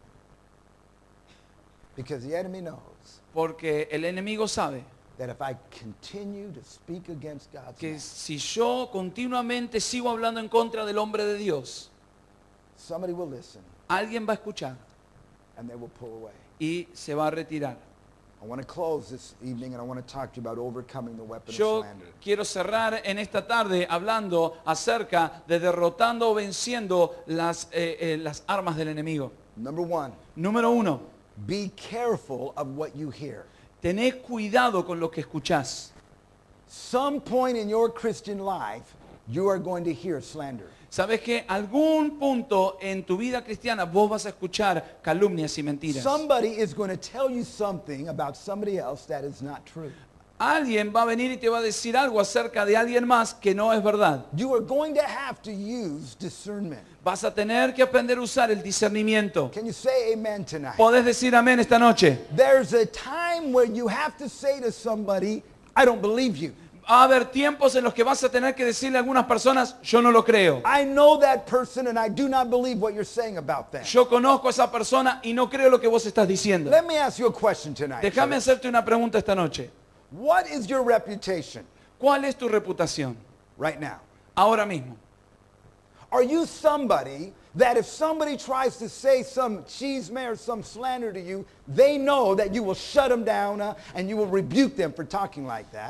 Because the enemy knows Porque el enemigo sabe that if I continue to speak against God's que man, si yo continuamente sigo hablando en contra del hombre de Dios, somebody will listen alguien va a escuchar and they will pull away. y se va a retirar. I want to close this evening and I want to talk to you about overcoming the weapon of Yo slander. quiero cerrar en esta tarde hablando acerca de derrotando o venciendo las armas del enemigo. Number one, Número 1, be careful of what you hear. tenés cuidado con lo que escuchás. Some point in your Christian life, you are going to hear slander. Sabes que algún punto en tu vida cristiana vos vas a escuchar calumnias y mentiras. Somebody is going to tell you something about somebody else that is not true. Alguien va a venir y te va a decir algo acerca de alguien más que no es verdad. You are going to have to use discernment. Vas a tener que aprender a usar el discernimiento. Can you say amen tonight? ¿Podés decir amén esta noche? There's a time where you have to say to somebody, I don't believe you. Va a haber tiempos en los que vas a tener que decirle a algunas personas, yo no lo creo. I know that person and I do not believe what you're saying about them. Yo conozco a esa persona y no creo lo que vos estás diciendo. Let me ask you a question tonight. Déjame hacerte una pregunta esta noche. What is your reputation ¿Cuál es tu reputación right now? ahora mismo? Are you somebody that if somebody tries to say some chisme or some slander to you, they know that you will shut them down and you will rebuke them for talking like that?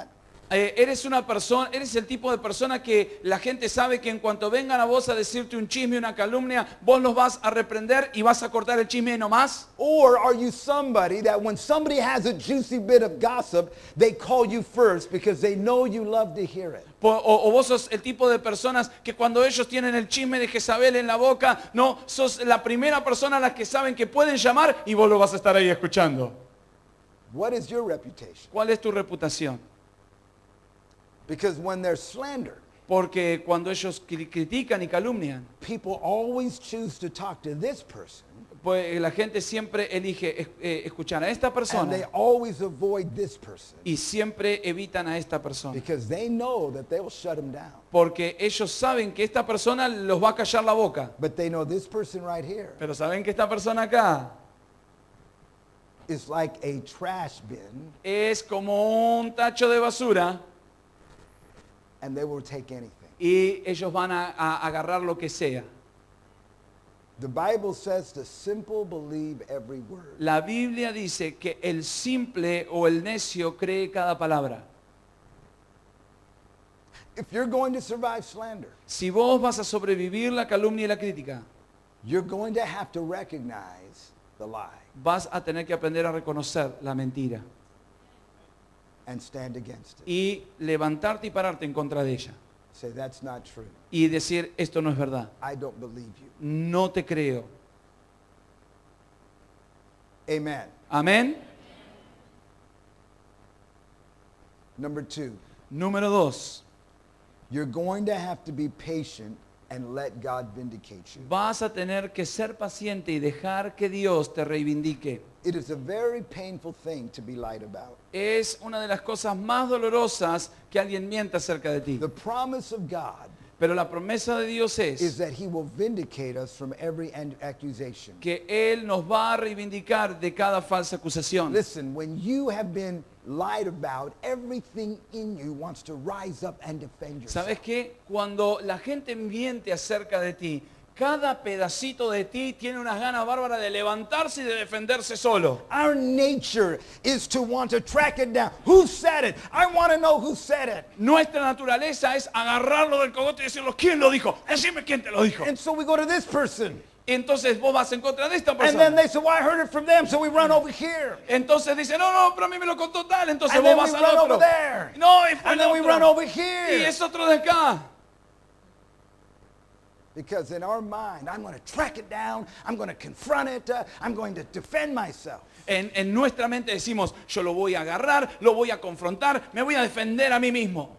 Eres una persona, eres el tipo de persona que la gente sabe que en cuanto vengan a vos a decirte un chisme, una calumnia, vos los vas a reprender y vas a cortar el chisme y no más. Or are you somebody that when somebody has a juicy bit of gossip, they call you first because they know you love to hear it? O vos sos el tipo de personas que cuando ellos tienen el chisme de Jezabel en la boca, no, sos la primera persona a la que saben que pueden llamar y vos lo vas a estar ahí escuchando. What is your reputation? ¿Cuál es tu reputación? Because when there's slander, Porque cuando ellos critican y calumnian, people always choose to talk to this person, pues la gente siempre elige escuchar a esta and persona they always avoid this person y siempre evitan a esta persona. because they know that they will shut them down. Porque ellos saben que esta persona los va a callar la boca. But they know this person right here Pero saben que esta persona acá is like a trash bin, es como un tacho de basura and they will take anything. y ellos van a agarrar lo que sea. The Bible says the simple believe every word. La Biblia dice que el simple o el necio cree cada palabra. If you're going to survive slander, Si vos vas a sobrevivir la calumnia y la crítica, you're going to have to recognize the lie vas a tener que aprender a reconocer la mentira and stand against it. y levantarte y pararte en contra de ella. Say, that's not true. Y decir, esto no es verdad. I don't believe you. No te creo. Amen. Amén. Number 2, Número 2. you're going to have to be patient and let God vindicate you. Vas a tener que ser paciente y dejar que Dios te reivindique. It is a very painful thing to be lied about. Es una de las cosas más dolorosas que alguien mienta acerca de ti. The promise of God Pero la promesa de Dios is es that he will vindicate us from every accusation. que Él nos va a reivindicar de cada falsa acusación. Listen, when you have been lied about, everything in you wants to rise up and defend yourself. ¿Sabes qué? Cuando la gente miente acerca de ti, cada pedacito de ti tiene unas ganas bárbaras de levantarse y de defenderse solo. Our nature is to want to track it down. Who said it? I want to know who said it. Nuestra naturaleza es agarrarlo del cogote y decirlo, ¿quién lo dijo? Decime quién te lo dijo. And so we go to this person. Entonces vos vas en contra de esta And then persona. they say, well, I heard it from them, so we run over here. Entonces dice, no, pero a mí me lo contó tal. Entonces And vos then we vas al run otro. over there. No, y fue And el then we otro. run over Y here. es otro de acá. Because in our mind, I'm going to track it down. I'm going to confront it. I'm going to defend myself. En nuestra mente decimos, yo lo voy a agarrar, lo voy a confrontar, me voy a defender a mí mismo.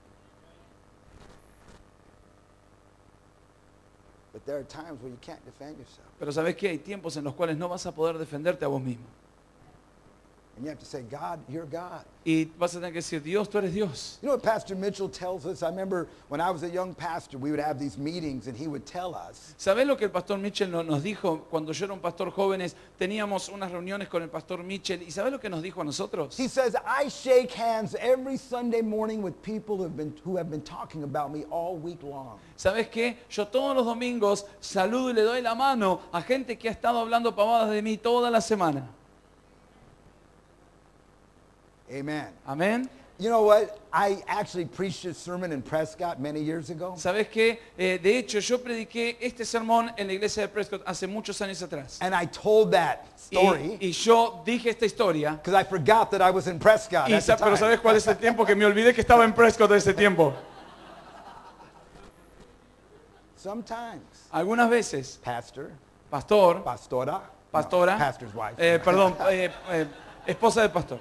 But there are times where you can't defend yourself. Pero ¿sabes qué? Hay tiempos en los cuales no vas a poder defenderte a vos mismo. And you have to say, God, you're God. Y vas a tener que decir, Dios, tú eres Dios. You know what Pastor Mitchell tells us? I remember when I was a young pastor, we would have these meetings and he would tell us, ¿Sabés lo que el pastor Mitchell nos dijo cuando yo era un pastor jóvenes? Teníamos unas reuniones con el pastor Mitchell. ¿Y sabés lo que nos dijo a nosotros? he says, I shake hands every Sunday morning with people who have been talking about me all week long. ¿Sabés qué? Yo todos los domingos saludo y le doy la mano a gente que ha estado hablando pavadas de mí toda la semana. Amen. Amén. You know what? I actually preached a sermon in Prescott many years ago. ¿Sabés qué? De hecho, yo prediqué este sermón en la iglesia de Prescott hace muchos años atrás. And I told that story Y yo dije esta historia. because I forgot that I was in Prescott at the Pero time. ¿sabés cuál es el tiempo? Que me olvidé que estaba en Prescott ese tiempo. Sometimes, Algunas veces, pastor, pastor, pastora, pastora, no, pastor's wife. perdón, esposa del pastor.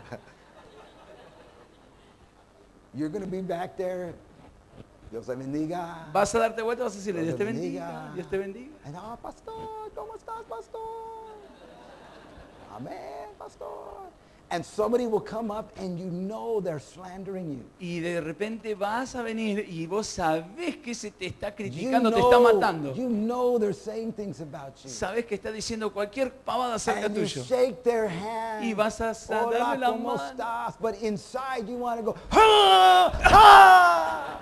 You're going to be back there. Dios te bendiga. Vas a darte vuelta, vas a decirle, Dios Dios te te bendiga, bendiga. Dios te bendiga. And, pastor, ¿cómo estás, pastor? Amén, pastor. And somebody will come up and you know they're slandering you. Y de repente vas a venir y vos sabés que se te está You criticando, te está matando. know they're saying things about you. Sabés que está diciendo cualquier pavada acerca And you tuyo. shake their hand. Y vas a Hola, darle la ¿cómo mano. estás? But inside you want to go, ah, ah.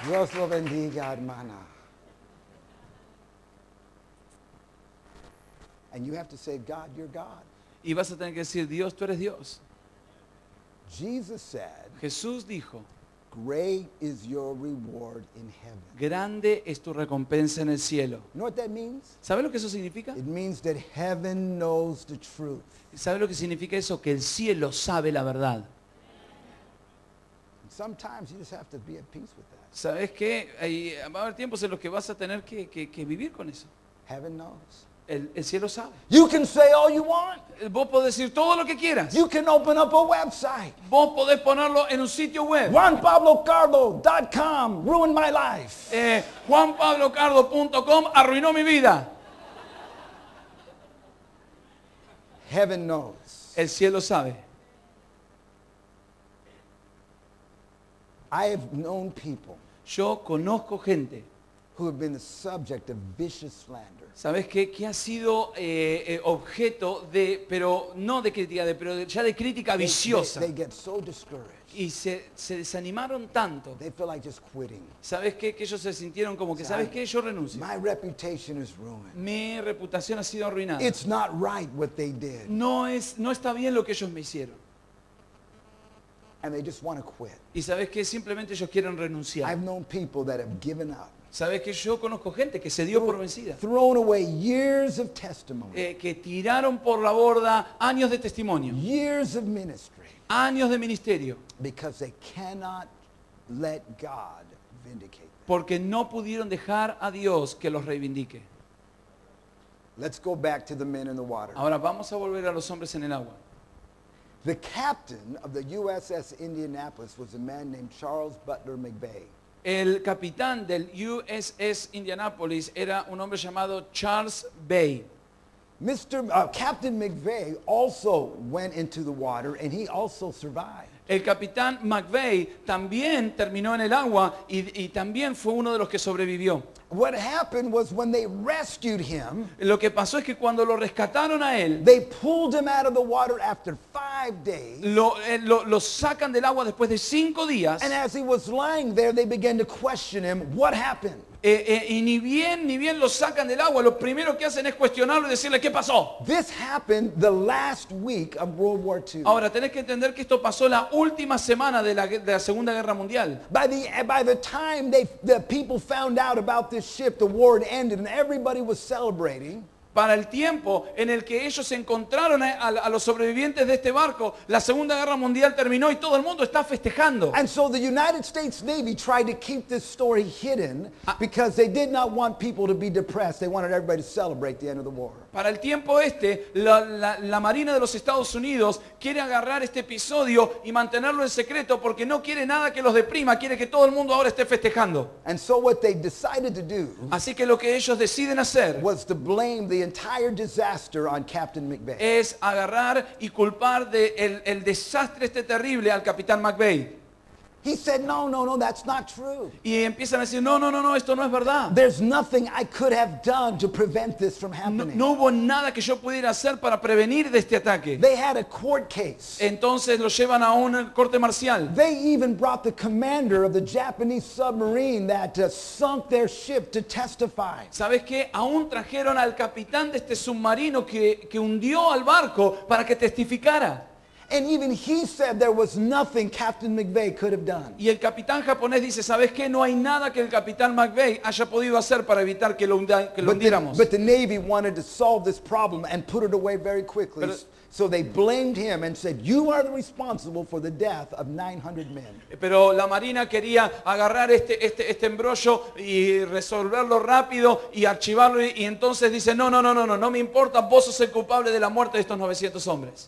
Dios lo bendiga, hermana. And you have to say, God, you're God. Y vas a tener que decir, Dios, tú eres Dios. Jesus said, Jesús dijo, great is your reward in heaven. grande es tu recompensa en el cielo. You know what that means? ¿Sabes lo que eso significa? It means that heaven knows the truth. ¿Sabes lo que significa eso? Que el cielo sabe la verdad. Sometimes you just have to be at peace with that. ¿Sabes qué? Va a haber tiempos en los que vas a tener que vivir con eso. Heaven knows. El cielo sabe. You can say all you want. Vos podés decir todo lo que quieras. You can open up a website. Vos podés ponerlo en un sitio web. JuanPabloCarlo.com ruined my life. JuanPabloCarlo.com arruinó mi vida. Heaven knows. El cielo sabe. I have known people Yo conozco gente, who have been the subject of vicious slander. ¿sabes qué? Que ha sido objeto de, pero no de crítica, pero ya de crítica viciosa. They get so discouraged. Y se desanimaron tanto. They feel like just quitting. ¿Sabes qué? Que ellos se sintieron como que, ¿sabes qué? Yo renuncio. My reputation is ruined. Mi reputación ha sido arruinada. It's not right what they did. No está bien lo que ellos me hicieron. And they just want to quit. Y ¿sabes qué? Simplemente ellos quieren renunciar. I've known people that have given up. ¿Sabes qué? Yo conozco gente que se dio por vencida. Thrown away years of testimony. Que tiraron por la borda años de testimonio. Years of ministry. Años de ministerio. Because they cannot let God vindicate them. Porque no pudieron dejar a Dios que los reivindique. Let's go back to the men in the water. Ahora vamos a volver a los hombres en el agua. The captain of the USS Indianapolis was a man named Charles Butler McVeigh. El capitán del USS Indianapolis era un hombre llamado Charles Bay. Captain McVeigh also went into the water and he also survived. El capitán McVeigh también terminó en el agua y también fue uno de los que sobrevivió. What happened was when they rescued him, Lo que pasó es que cuando lo rescataron a él, they pulled him out of the water after 5 days. lo sacan del agua después de 5 días. And as he was lying there, they began to question him, what happened? Y ni bien lo sacan del agua, lo primero que hacen es cuestionarlo y decirle ¿qué pasó? This happened the last week of World War II. Ahora tenés que entender que esto pasó la última semana de la Segunda Guerra Mundial. By the time the people found out about this ship, the war had ended and everybody was celebrating. Para el tiempo en el que ellos encontraron a los sobrevivientes de este barco, la Segunda Guerra Mundial terminó y todo el mundo está festejando. And so the United States Navy tried to keep this story hidden because they did not want people to be depressed. They wanted everybody to celebrate the end of the war. Para el tiempo la Marina de los Estados Unidos quiere agarrar este episodio y mantenerlo en secreto porque no quiere nada que los deprima, quiere que todo el mundo ahora esté festejando. And so what they decided to do Así que lo que ellos deciden hacer was to blame the entire disaster on Captain McVeigh. es agarrar y culpar el desastre este terrible al capitán McVeigh. He said, no, that's not true. Y empiezan a decir, no, esto no es verdad. There's nothing I could have done to prevent this from happening. No hubo nada que yo pudiera hacer para prevenir de este ataque. They had a court case. Entonces lo llevan a una corte marcial. They even brought the commander of the Japanese submarine that sunk their ship to testify. ¿Sabes qué? Aún trajeron al capitán de este submarino que hundió al barco para que testificara. And even he said there was nothing Captain McVeigh could have done. Y el capitán japonés dice, ¿sabes qué? No hay nada que el capitán McVeigh haya podido hacer para evitar que lo hundiéramos. But the Navy wanted to solve this problem and put it away very quickly. So they blamed him and said, you are the responsible for the death of 900 men. Pero la Marina quería agarrar este embrollo y resolverlo rápido y archivarlo y entonces dice, no me importa, vos sos el culpable de la muerte de estos 900 hombres.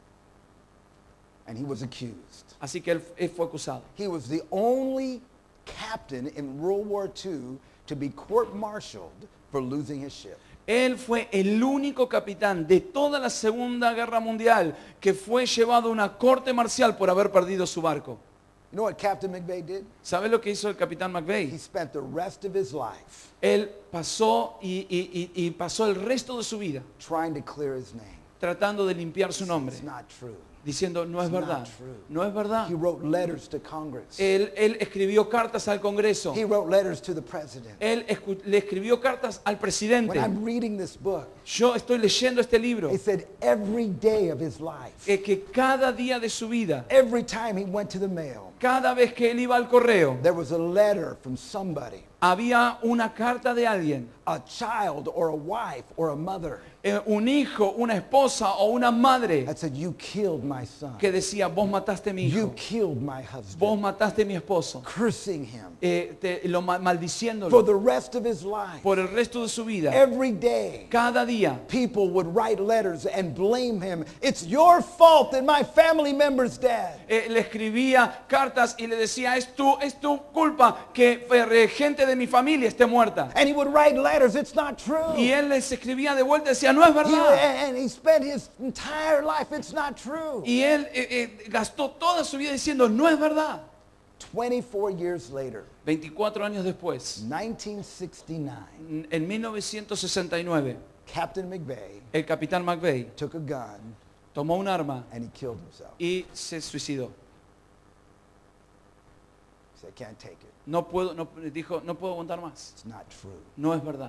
And he was accused. Así que él fue acusado. He was the only captain in World War II to be court-martialed for losing his ship. Él fue el único capitán de toda la Segunda Guerra Mundial que fue llevado a una corte marcial por haber perdido su barco. You know what Captain McVeigh did? ¿Sabe lo que hizo el capitán He McVeigh? spent the rest of his life Él pasó pasó el resto de su vida trying to clear his name. tratando de limpiar su nombre. It's not true. diciendo, no es It's not verdad, true. no es verdad. He wrote letters to Congress. Él escribió cartas al Congreso. He wrote letters to the president. Él le escribió cartas al When presidente. I'm reading this book, Yo estoy leyendo este libro. he said every day of his life, Que cada día de su vida, every time he went to the mail, cada vez que él iba al correo, there was a letter from somebody, había una carta de alguien, a child or a wife or a mother, un hijo, una esposa o una madre that said, you killed my son. que decía, vos mataste a mi You hijo, killed my vos husband. mataste a mi esposo, Cursing him lo for maldiciéndolo the rest of his life. por el resto de su vida. Every day, Cada día people would write letters and blame him. It's your fault that my family member's dead. le escribía cartas y le decía, es tu culpa que gente de mi familia esté muerta. And he would write letters. It's not true. Y él les escribía de vuelta y decía, no es verdad. And he spent his entire life. It's not true. Y él gastó toda su vida diciendo, no es verdad. 24 years later, 24 años después, 1969, en 1969, Captain McVeigh el capitán McVeigh took a gun tomó un arma and he killed himself. y se suicidó. He said, I can't take it. Dijo, no puedo aguantar más. It's not true. No es verdad.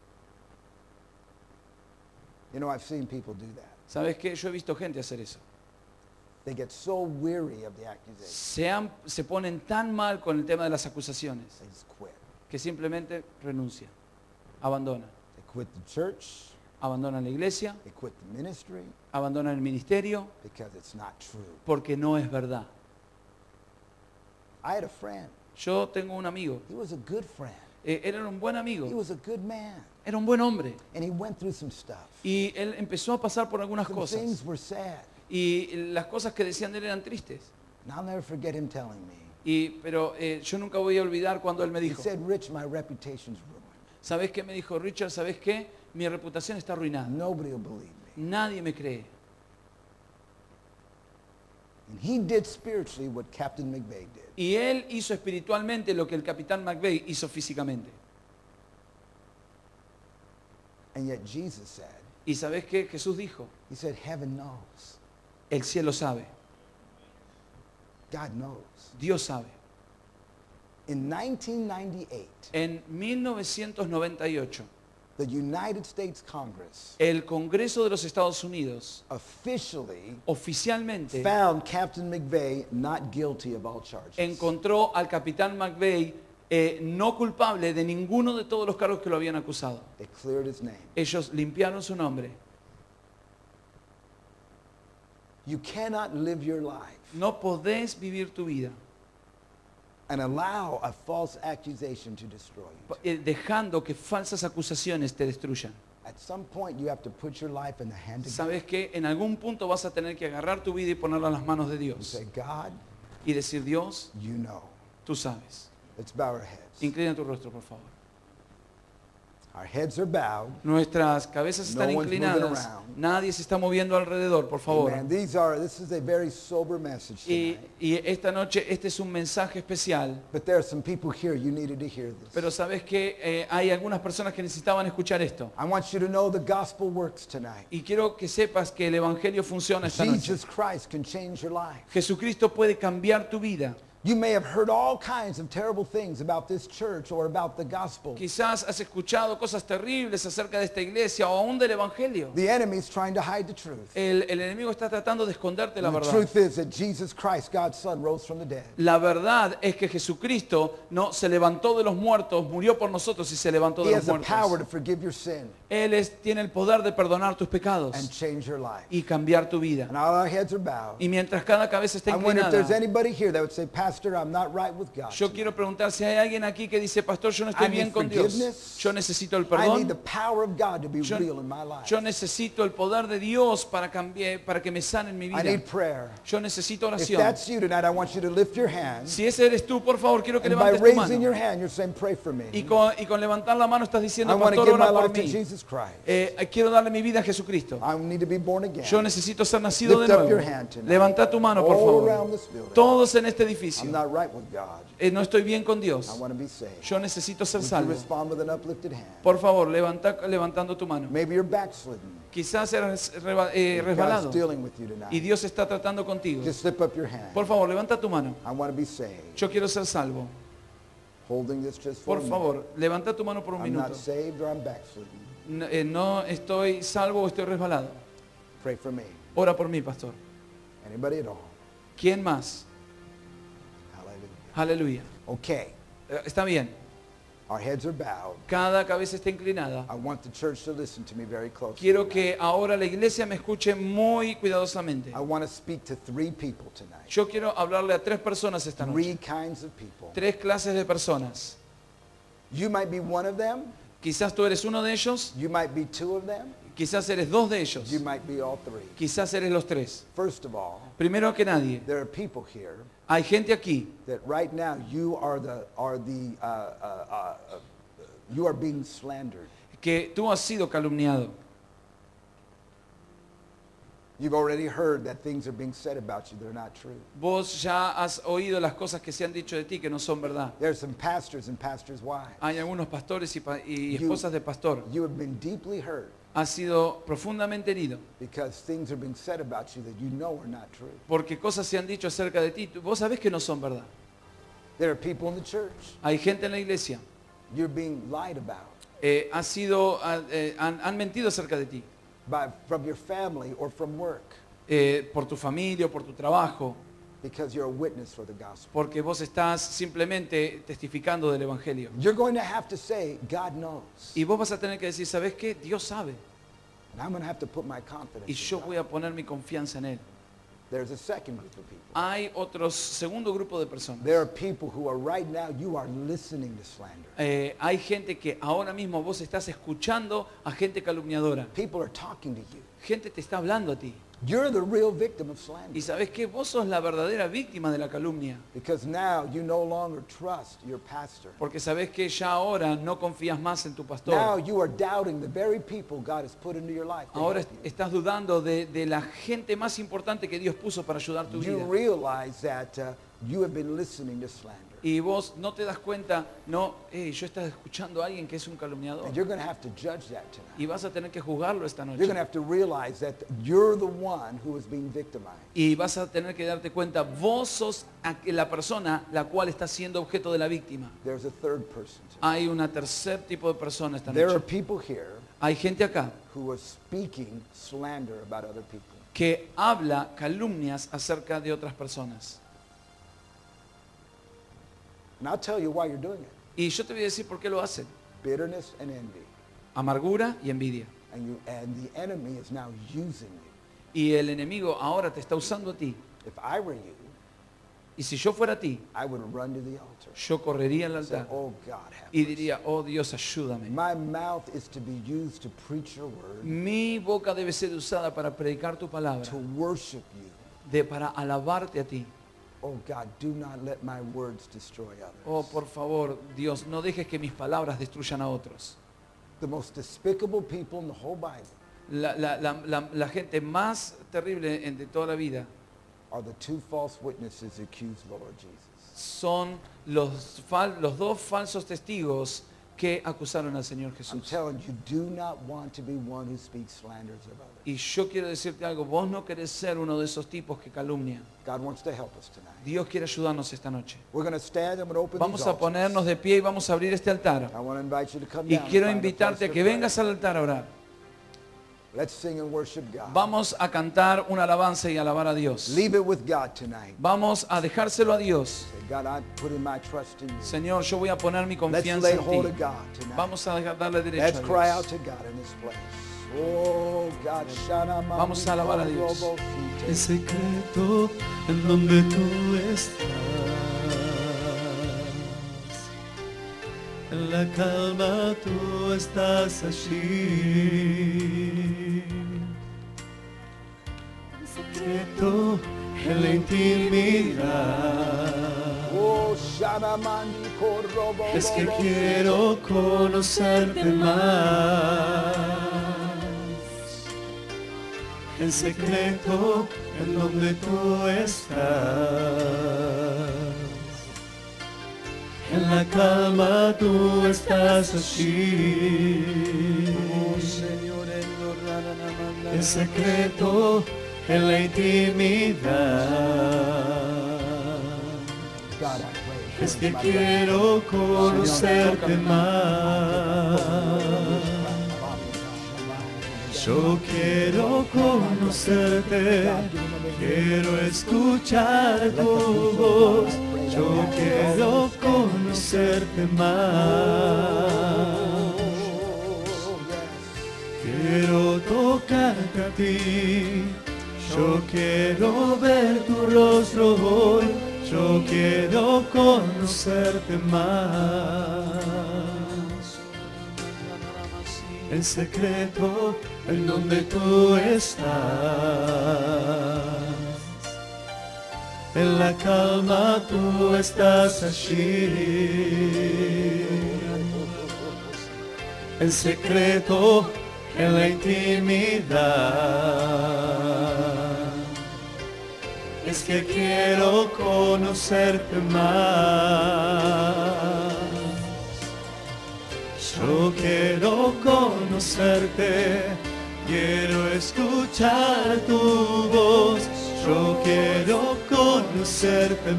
You know, I've seen people do that. ¿Sabes qué? Yo he visto gente hacer eso. They get so weary of the accusation, Se ponen tan mal con el tema de las acusaciones they just quit. que simplemente renuncian, abandonan. They quit the church, Abandonan la iglesia, they quit the ministry abandonan el ministerio because it's not true. porque no es verdad. I had a friend. Yo tengo un amigo, He was a good friend. él era un buen He amigo, was a good man. era un buen hombre And he went through some stuff. y él empezó a pasar por algunas Some cosas things were sad. y las cosas que decían de él eran tristes. And I'll never forget him telling me. Pero yo nunca voy a olvidar cuando él me He dijo, said, Rich, my reputation's ruined. ¿sabes qué me dijo Richard? ¿Sabes qué? Mi reputación está arruinada. Nobody will believe me. Nadie me cree. And he did spiritually what Captain McVeigh did. Y él hizo espiritualmente lo que el capitán McVeigh hizo físicamente. And yet Jesus said, ¿Y sabes qué? Jesús dijo, he said, heaven knows. el cielo sabe, God knows. Dios sabe. In 1998, En 1998, the United States Congress el Congreso de los Estados Unidos officially oficialmente found Captain McVeigh not guilty of all charges. encontró al capitán McVeigh no culpable de ninguno de todos los cargos que lo habían acusado. They cleared his name. Ellos limpiaron su nombre. You cannot live your life No podés vivir tu vida and allow a false accusation to destroy you. dejando que falsas acusaciones te destruyan. At some point, you have to put your life in the hand of God Sabes que en algún punto vas a tener que agarrar tu vida y ponerla en las manos de and Dios say, God, y decir, Dios, you know. tú sabes. Let's bow our heads. Inclina tu rostro, por favor. Our heads are bowed. Nuestras cabezas están No one's moving inclinadas. around. Nadie se está moviendo alrededor, por favor. Amen. This is a very sober message tonight. Y esta noche este es un mensaje especial. But there are some people here, you needed to hear this. Pero sabes que hay algunas personas que necesitaban escuchar esto. I want you to know the gospel works tonight. Y quiero que sepas que el Evangelio funciona esta noche. Jesus Christ can change your life. Jesucristo puede cambiar tu vida. You may have heard all kinds of terrible things about this church or about the gospel. Quizás has escuchado cosas terribles acerca de esta iglesia o aún del Evangelio. The enemy's trying to hide the truth. El enemigo está tratando de esconderte la And the verdad. truth is that Jesus Christ, God's Son, rose from the dead. La verdad es que Jesucristo no se levantó de los muertos, murió por nosotros y se levantó He de los has the power muertos. to forgive your sin Él tiene el poder de perdonar tus pecados and change your life. y cambiar tu vida. And all our heads are bowed. Y mientras cada cabeza está I wonder if there's inclinada, anybody here that would say, Pastor, I'm not right with God. yo quiero preguntar si hay alguien aquí que dice, pastor, yo no estoy I bien need con Dios. forgiveness. Yo necesito el I need the perdón. power of God to be Yo, real in my life. yo necesito el poder de Dios para cambiar, para que me sane en mi I vida. need prayer. Yo necesito If oración. that's you tonight, I want you to lift your hand. Si ese eres tú, por favor, quiero que And by levantes tu raising your mano. hand, you're saying, pray for me. Y con levantar la mano estás I diciendo, want to pastor, give my ora por life to mí. Jesus Christ. Quiero darle mi vida a Jesucristo. I need to be born again. Yo necesito ser nacido de Lift up nuevo. your hand tonight. Levanta tu mano, por All favor. around this building. Todos en este edificio. juicio. I'm not right with God. No estoy bien con Dios. I want to be saved. Yo necesito ser Would you salvo. respond with an uplifted hand? Por favor, levantando tu mano. Maybe you're backslidden. Quizás eres God's resbalado dealing with you y tonight. Dios está tratando contigo. Just slip up your hand. Por favor, levanta tu mano. I want to be saved. Yo quiero ser salvo. Holding this just for Por a minute. favor, levanta tu mano por un I'm not minuto. saved or I'm backslidden. No estoy salvo o estoy resbalado. Pray for me. Ora por mí, pastor. Anybody at all? ¿Quién más? Hallelujah. Aleluya. Okay. Está bien. Our heads are bowed. Cada cabeza está inclinada. I want the church to listen to me very closely. Quiero que ahora la iglesia me escuche muy cuidadosamente. I want to speak to 3 people tonight. Yo quiero hablarle a 3 personas esta 3 noche. kinds of people. 3 clases de personas. You might be one of them. Quizás tú eres uno de ellos. You might be 2 of them. Quizás eres 2 de ellos. You might be all 3. Quizás eres los 3. First of all, Primero que nadie, there are people here hay gente aquí that right now you are being slandered. que tú has sido calumniado. You've already heard that things are being said about you that are not true. Vos ya has oído las cosas que se han dicho de ti que no son verdad. There are some pastors and pastors' wives. Hay algunos pastores y esposas de pastor. You have been deeply hurt Has sido profundamente herido because things are being said about you that you know are not true. porque cosas se han dicho acerca de ti. Vos sabés que no son verdad. There are people in the church. Hay gente en la iglesia. You're being lied about Han mentido acerca de ti. from your family or from work Por tu familia o por tu trabajo. because you're a witness for the gospel. Porque vos estás simplemente testificando del Evangelio. You're going to have to say, God knows. Y vos vas a tener que decir, ¿sabés qué? Dios sabe. And I'm going to have to put my confidence Y in yo God. voy a poner mi confianza en Él. There's a second group of people. Hay otro segundo grupo de personas. There are people who are right now, you are listening to slander. Hay gente que ahora mismo vos estás escuchando a gente calumniadora. People are talking to you. Gente te está hablando a ti. You're the real victim of slander. Y sabés que vos sos la verdadera víctima de la calumnia. Because now you no longer trust your pastor. Porque sabés que ya ahora no confías más en tu Now pastor. you are doubting the very people God has put into your life. to Ahora help you. estás dudando de la gente más importante que Dios puso para ayudar tu You vida. realize that you have been listening to slander. Y vos no te das cuenta, no, yo estás escuchando a alguien que es un calumniador. And you're going to have to judge that tonight. Y vas a tener que juzgarlo esta You're going to noche. have to realize that you're the one who is being victimized. Y vas a tener que darte cuenta, vos sos la persona la cual está siendo objeto de la víctima. There's a third person tonight. Hay un tercer tipo de persona esta There are noche. people here Hay gente acá who are speaking slander about other people. que habla calumnias acerca de otras personas. And I'll tell you why you're doing it. Y yo te voy a decir por qué lo hacen. Bitterness and envy. Amargura y envidia. And the enemy is now using you. Y el enemigo ahora te está usando a ti. If I were you, Y si yo fuera a ti, I would run to the altar. yo correría al Say, altar oh God, have y mercy. diría, oh Dios, ayúdame. My mouth is to be used to preach your word, Mi boca debe ser usada para predicar tu palabra, to worship you. para alabarte a ti. Oh God, do not let my words destroy others. Oh, por favor, Dios, no dejes que mis palabras destruyan a otros. The most despicable people in the whole Bible La gente más terrible de toda la vida are the 2 false witnesses accused Lord Jesus. son los 2 falsos testigos que acusaron al Señor I'm Jesús. telling you, do not want to be one who speaks slanders of others. Y yo quiero decirte algo, vos no querés ser uno de esos tipos que calumnian. God wants to help us tonight. Dios quiere ayudarnos esta noche. We're going to stand. I'm going to open Vamos these a ponernos altars. de pie y vamos a abrir este altar. I want to invite you to come Y down and quiero find a invitarte place a to que pray. vengas al altar a orar. Let's sing and worship God. Vamos a cantar una alabanza y alabar a Dios. Leave it with God tonight. Vamos a dejárselo a Dios. Say, God, I'm putting my trust in you. Señor, yo voy a poner mi Let's confianza lay en hold of ti. God tonight. Vamos a darle Let's derecho cry a out Dios. to God in this place. Oh God, Shana Vamos a alabar a Dios. El secreto en donde tú estás, en la calma tú estás allí. El secreto en la intimidad. Oh Shana Mandi Korobo. Es que quiero conocerte más. en secreto, en donde tú estás. En la calma tú estás allí. Oh, Señor, En secreto, en la intimidad. God, I pray. Es que quiero conocerte más. Yo quiero conocerte, quiero escuchar tu voz. Yo quiero conocerte más. Quiero tocarte a ti. Yo quiero ver tu rostro hoy. Yo quiero conocerte más. En secreto, en donde tú estás. En la calma tú estás allí. En secreto, en la intimidad. Es que quiero conocerte más. Yo quiero conocerte, quiero escuchar tu voz. Yo quiero conocerte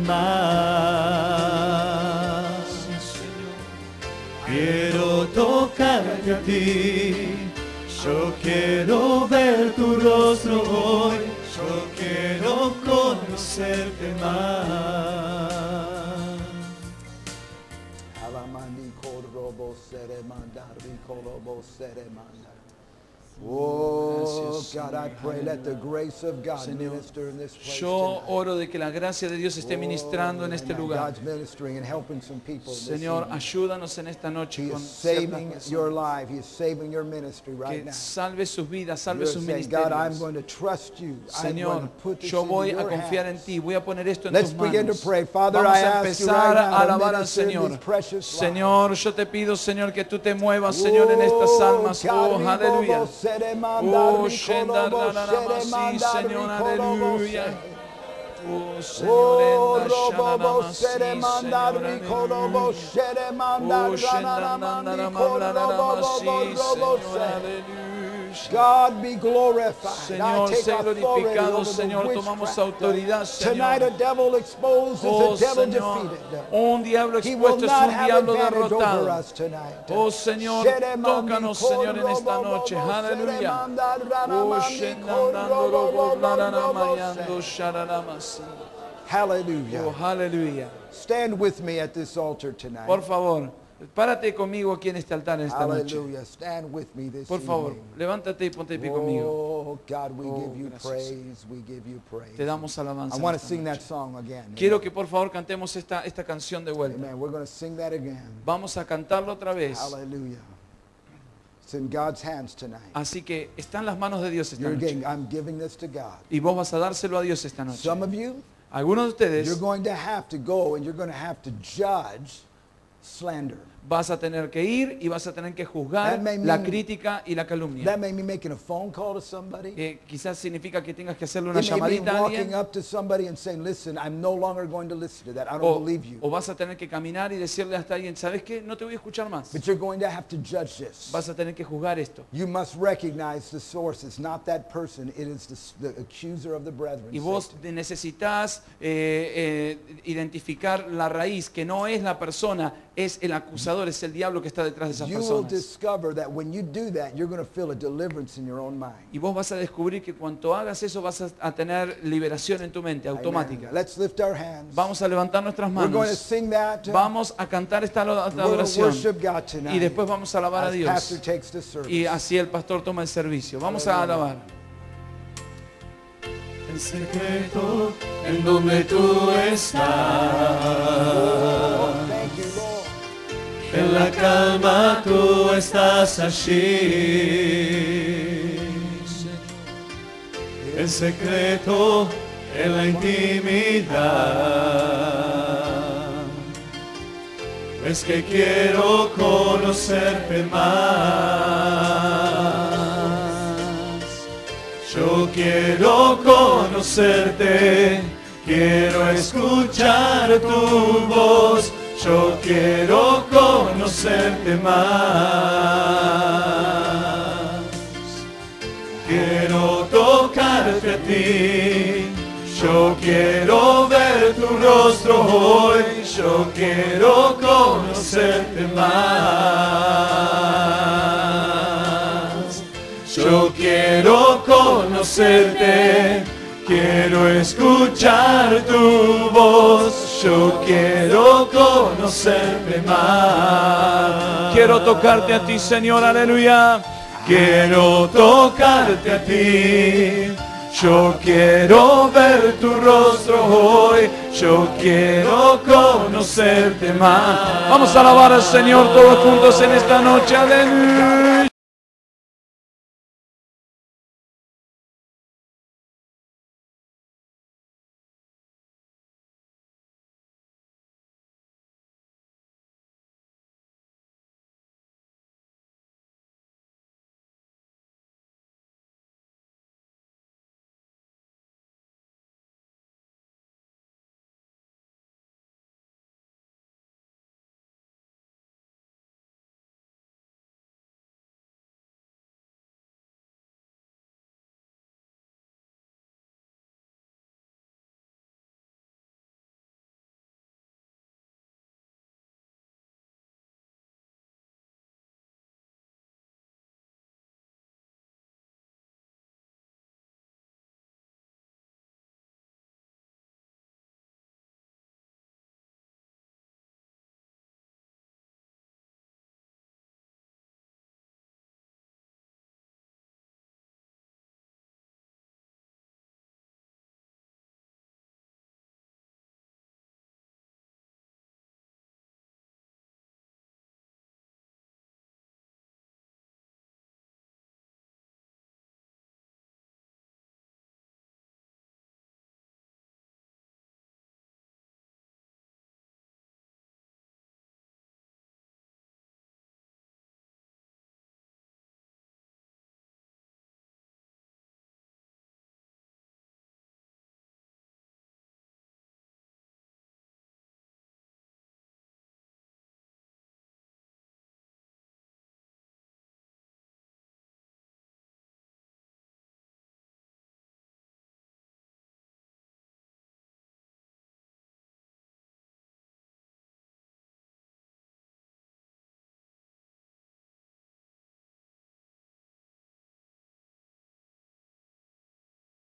más. Quiero tocarte a ti. Yo quiero ver tu rostro hoy. Yo quiero conocerte más. Oh, God, I pray, let the grace of God minister in this place Yo tonight. oro de que la gracia de Dios esté ministrando en este Amen. lugar. God's ministering and helping some people this Señor, evening. ayúdanos en esta noche He con is ciertas saving personas. your life. He is saving your ministry right Que now. salve sus vidas, salve You're sus saying, God, I'm ministerios. going to trust you. I'm going Señor, to put this yo into voy a your confiar en hands. ti, voy a poner esto en Let's tus begin to manos. pray. Father, Vamos I a ask you right empezar now a to alabar al minister in Señor. these precious lives. Señor, yo te pido, Señor, que tú te muevas, Señor, en estas almas. Oh, aleluya. Oh, Shendar, sí, Señor, aleluya. Oh, Señor, en la Shanarama, sí, Señor, aleluya. Oh, Shendanandarama, sí, Señor, aleluya. God be glorified. Señor, I take sé authority glorificado, over the Señor, tomamos witchcraft. autoridad, Tonight a Señor. devil exposed is Oh, a devil Señor, defeated. un diablo He will expuesto es not un have diablo advantage over derrotado. us tonight. Oh, Señor, tócanos, Señor, en esta noche. Aleluya. Oh, Shenandandoro, Mayando, Shararamasi. Hallelujah. Oh, aleluya. Stand with me at this altar tonight. Por favor, párate conmigo aquí en este altar en esta noche. Hallelujah. Stand with me this Por favor, evening. levántate y ponte de pie conmigo. Oh, God, we Oh, give you gracias. praise. We give you praise. Te damos alabanza. I en want to esta sing that noche. song again. Quiero que por favor cantemos esta canción de vuelta. Amen. We're going to sing that again. Vamos a cantarlo otra vez. Hallelujah. It's in God's hands tonight. Así que está en las manos de Dios esta You're noche. getting, I'm giving this to God. Y vos vas a dárselo a Dios esta noche. Some of you, Algunos de you're ustedes going to have to go and you're going to have to judge slander. vas a tener que ir y vas a tener que juzgar That may la mean- crítica y la calumnia. That may mean making a phone call to somebody. Quizás significa que tengas que hacerle una It may mean llamadita a walking alguien. up to somebody and saying, listen, I'm no longer going to listen to that. I don't O, believe you. o vas a tener que caminar y decirle hasta alguien, ¿sabes qué? No te voy a escuchar más. But you're going to have to judge this. Vas a tener que juzgar esto. You must recognize the source. It's not that person. It is the accuser of the brethren. Y vos Satan. necesitas identificar la raíz, que no es la persona, es el acusador, es el diablo que está detrás de esas You will personas. discover that when you do that, you're going to feel a deliverance in your own mind. Y vos vas a descubrir que cuando hagas eso vas a tener liberación en tu mente, automática. Amen. Let's lift our hands. Vamos a levantar nuestras We're going to manos. sing that. Vamos a cantar esta We're going to adoración. worship God tonight. Y después vamos a alabar a As Dios. pastor takes the service. Y así el pastor toma el servicio. Vamos a alabar. En secreto, en donde tú estás. Thank you, Lord. En la calma tú estás allí. En secreto, en la intimidad. Es que quiero conocerte más. Yo quiero conocerte, quiero escuchar tu voz, yo quiero conocerte más. Quiero tocarte a ti, yo quiero ver tu rostro hoy, yo quiero conocerte más. Yo quiero conocerte, quiero escuchar tu voz, yo quiero conocerte más. Quiero tocarte a ti, Señor, aleluya. Quiero tocarte a ti, yo quiero ver tu rostro hoy, yo quiero conocerte más. Vamos a alabar al Señor todos juntos en esta noche, aleluya.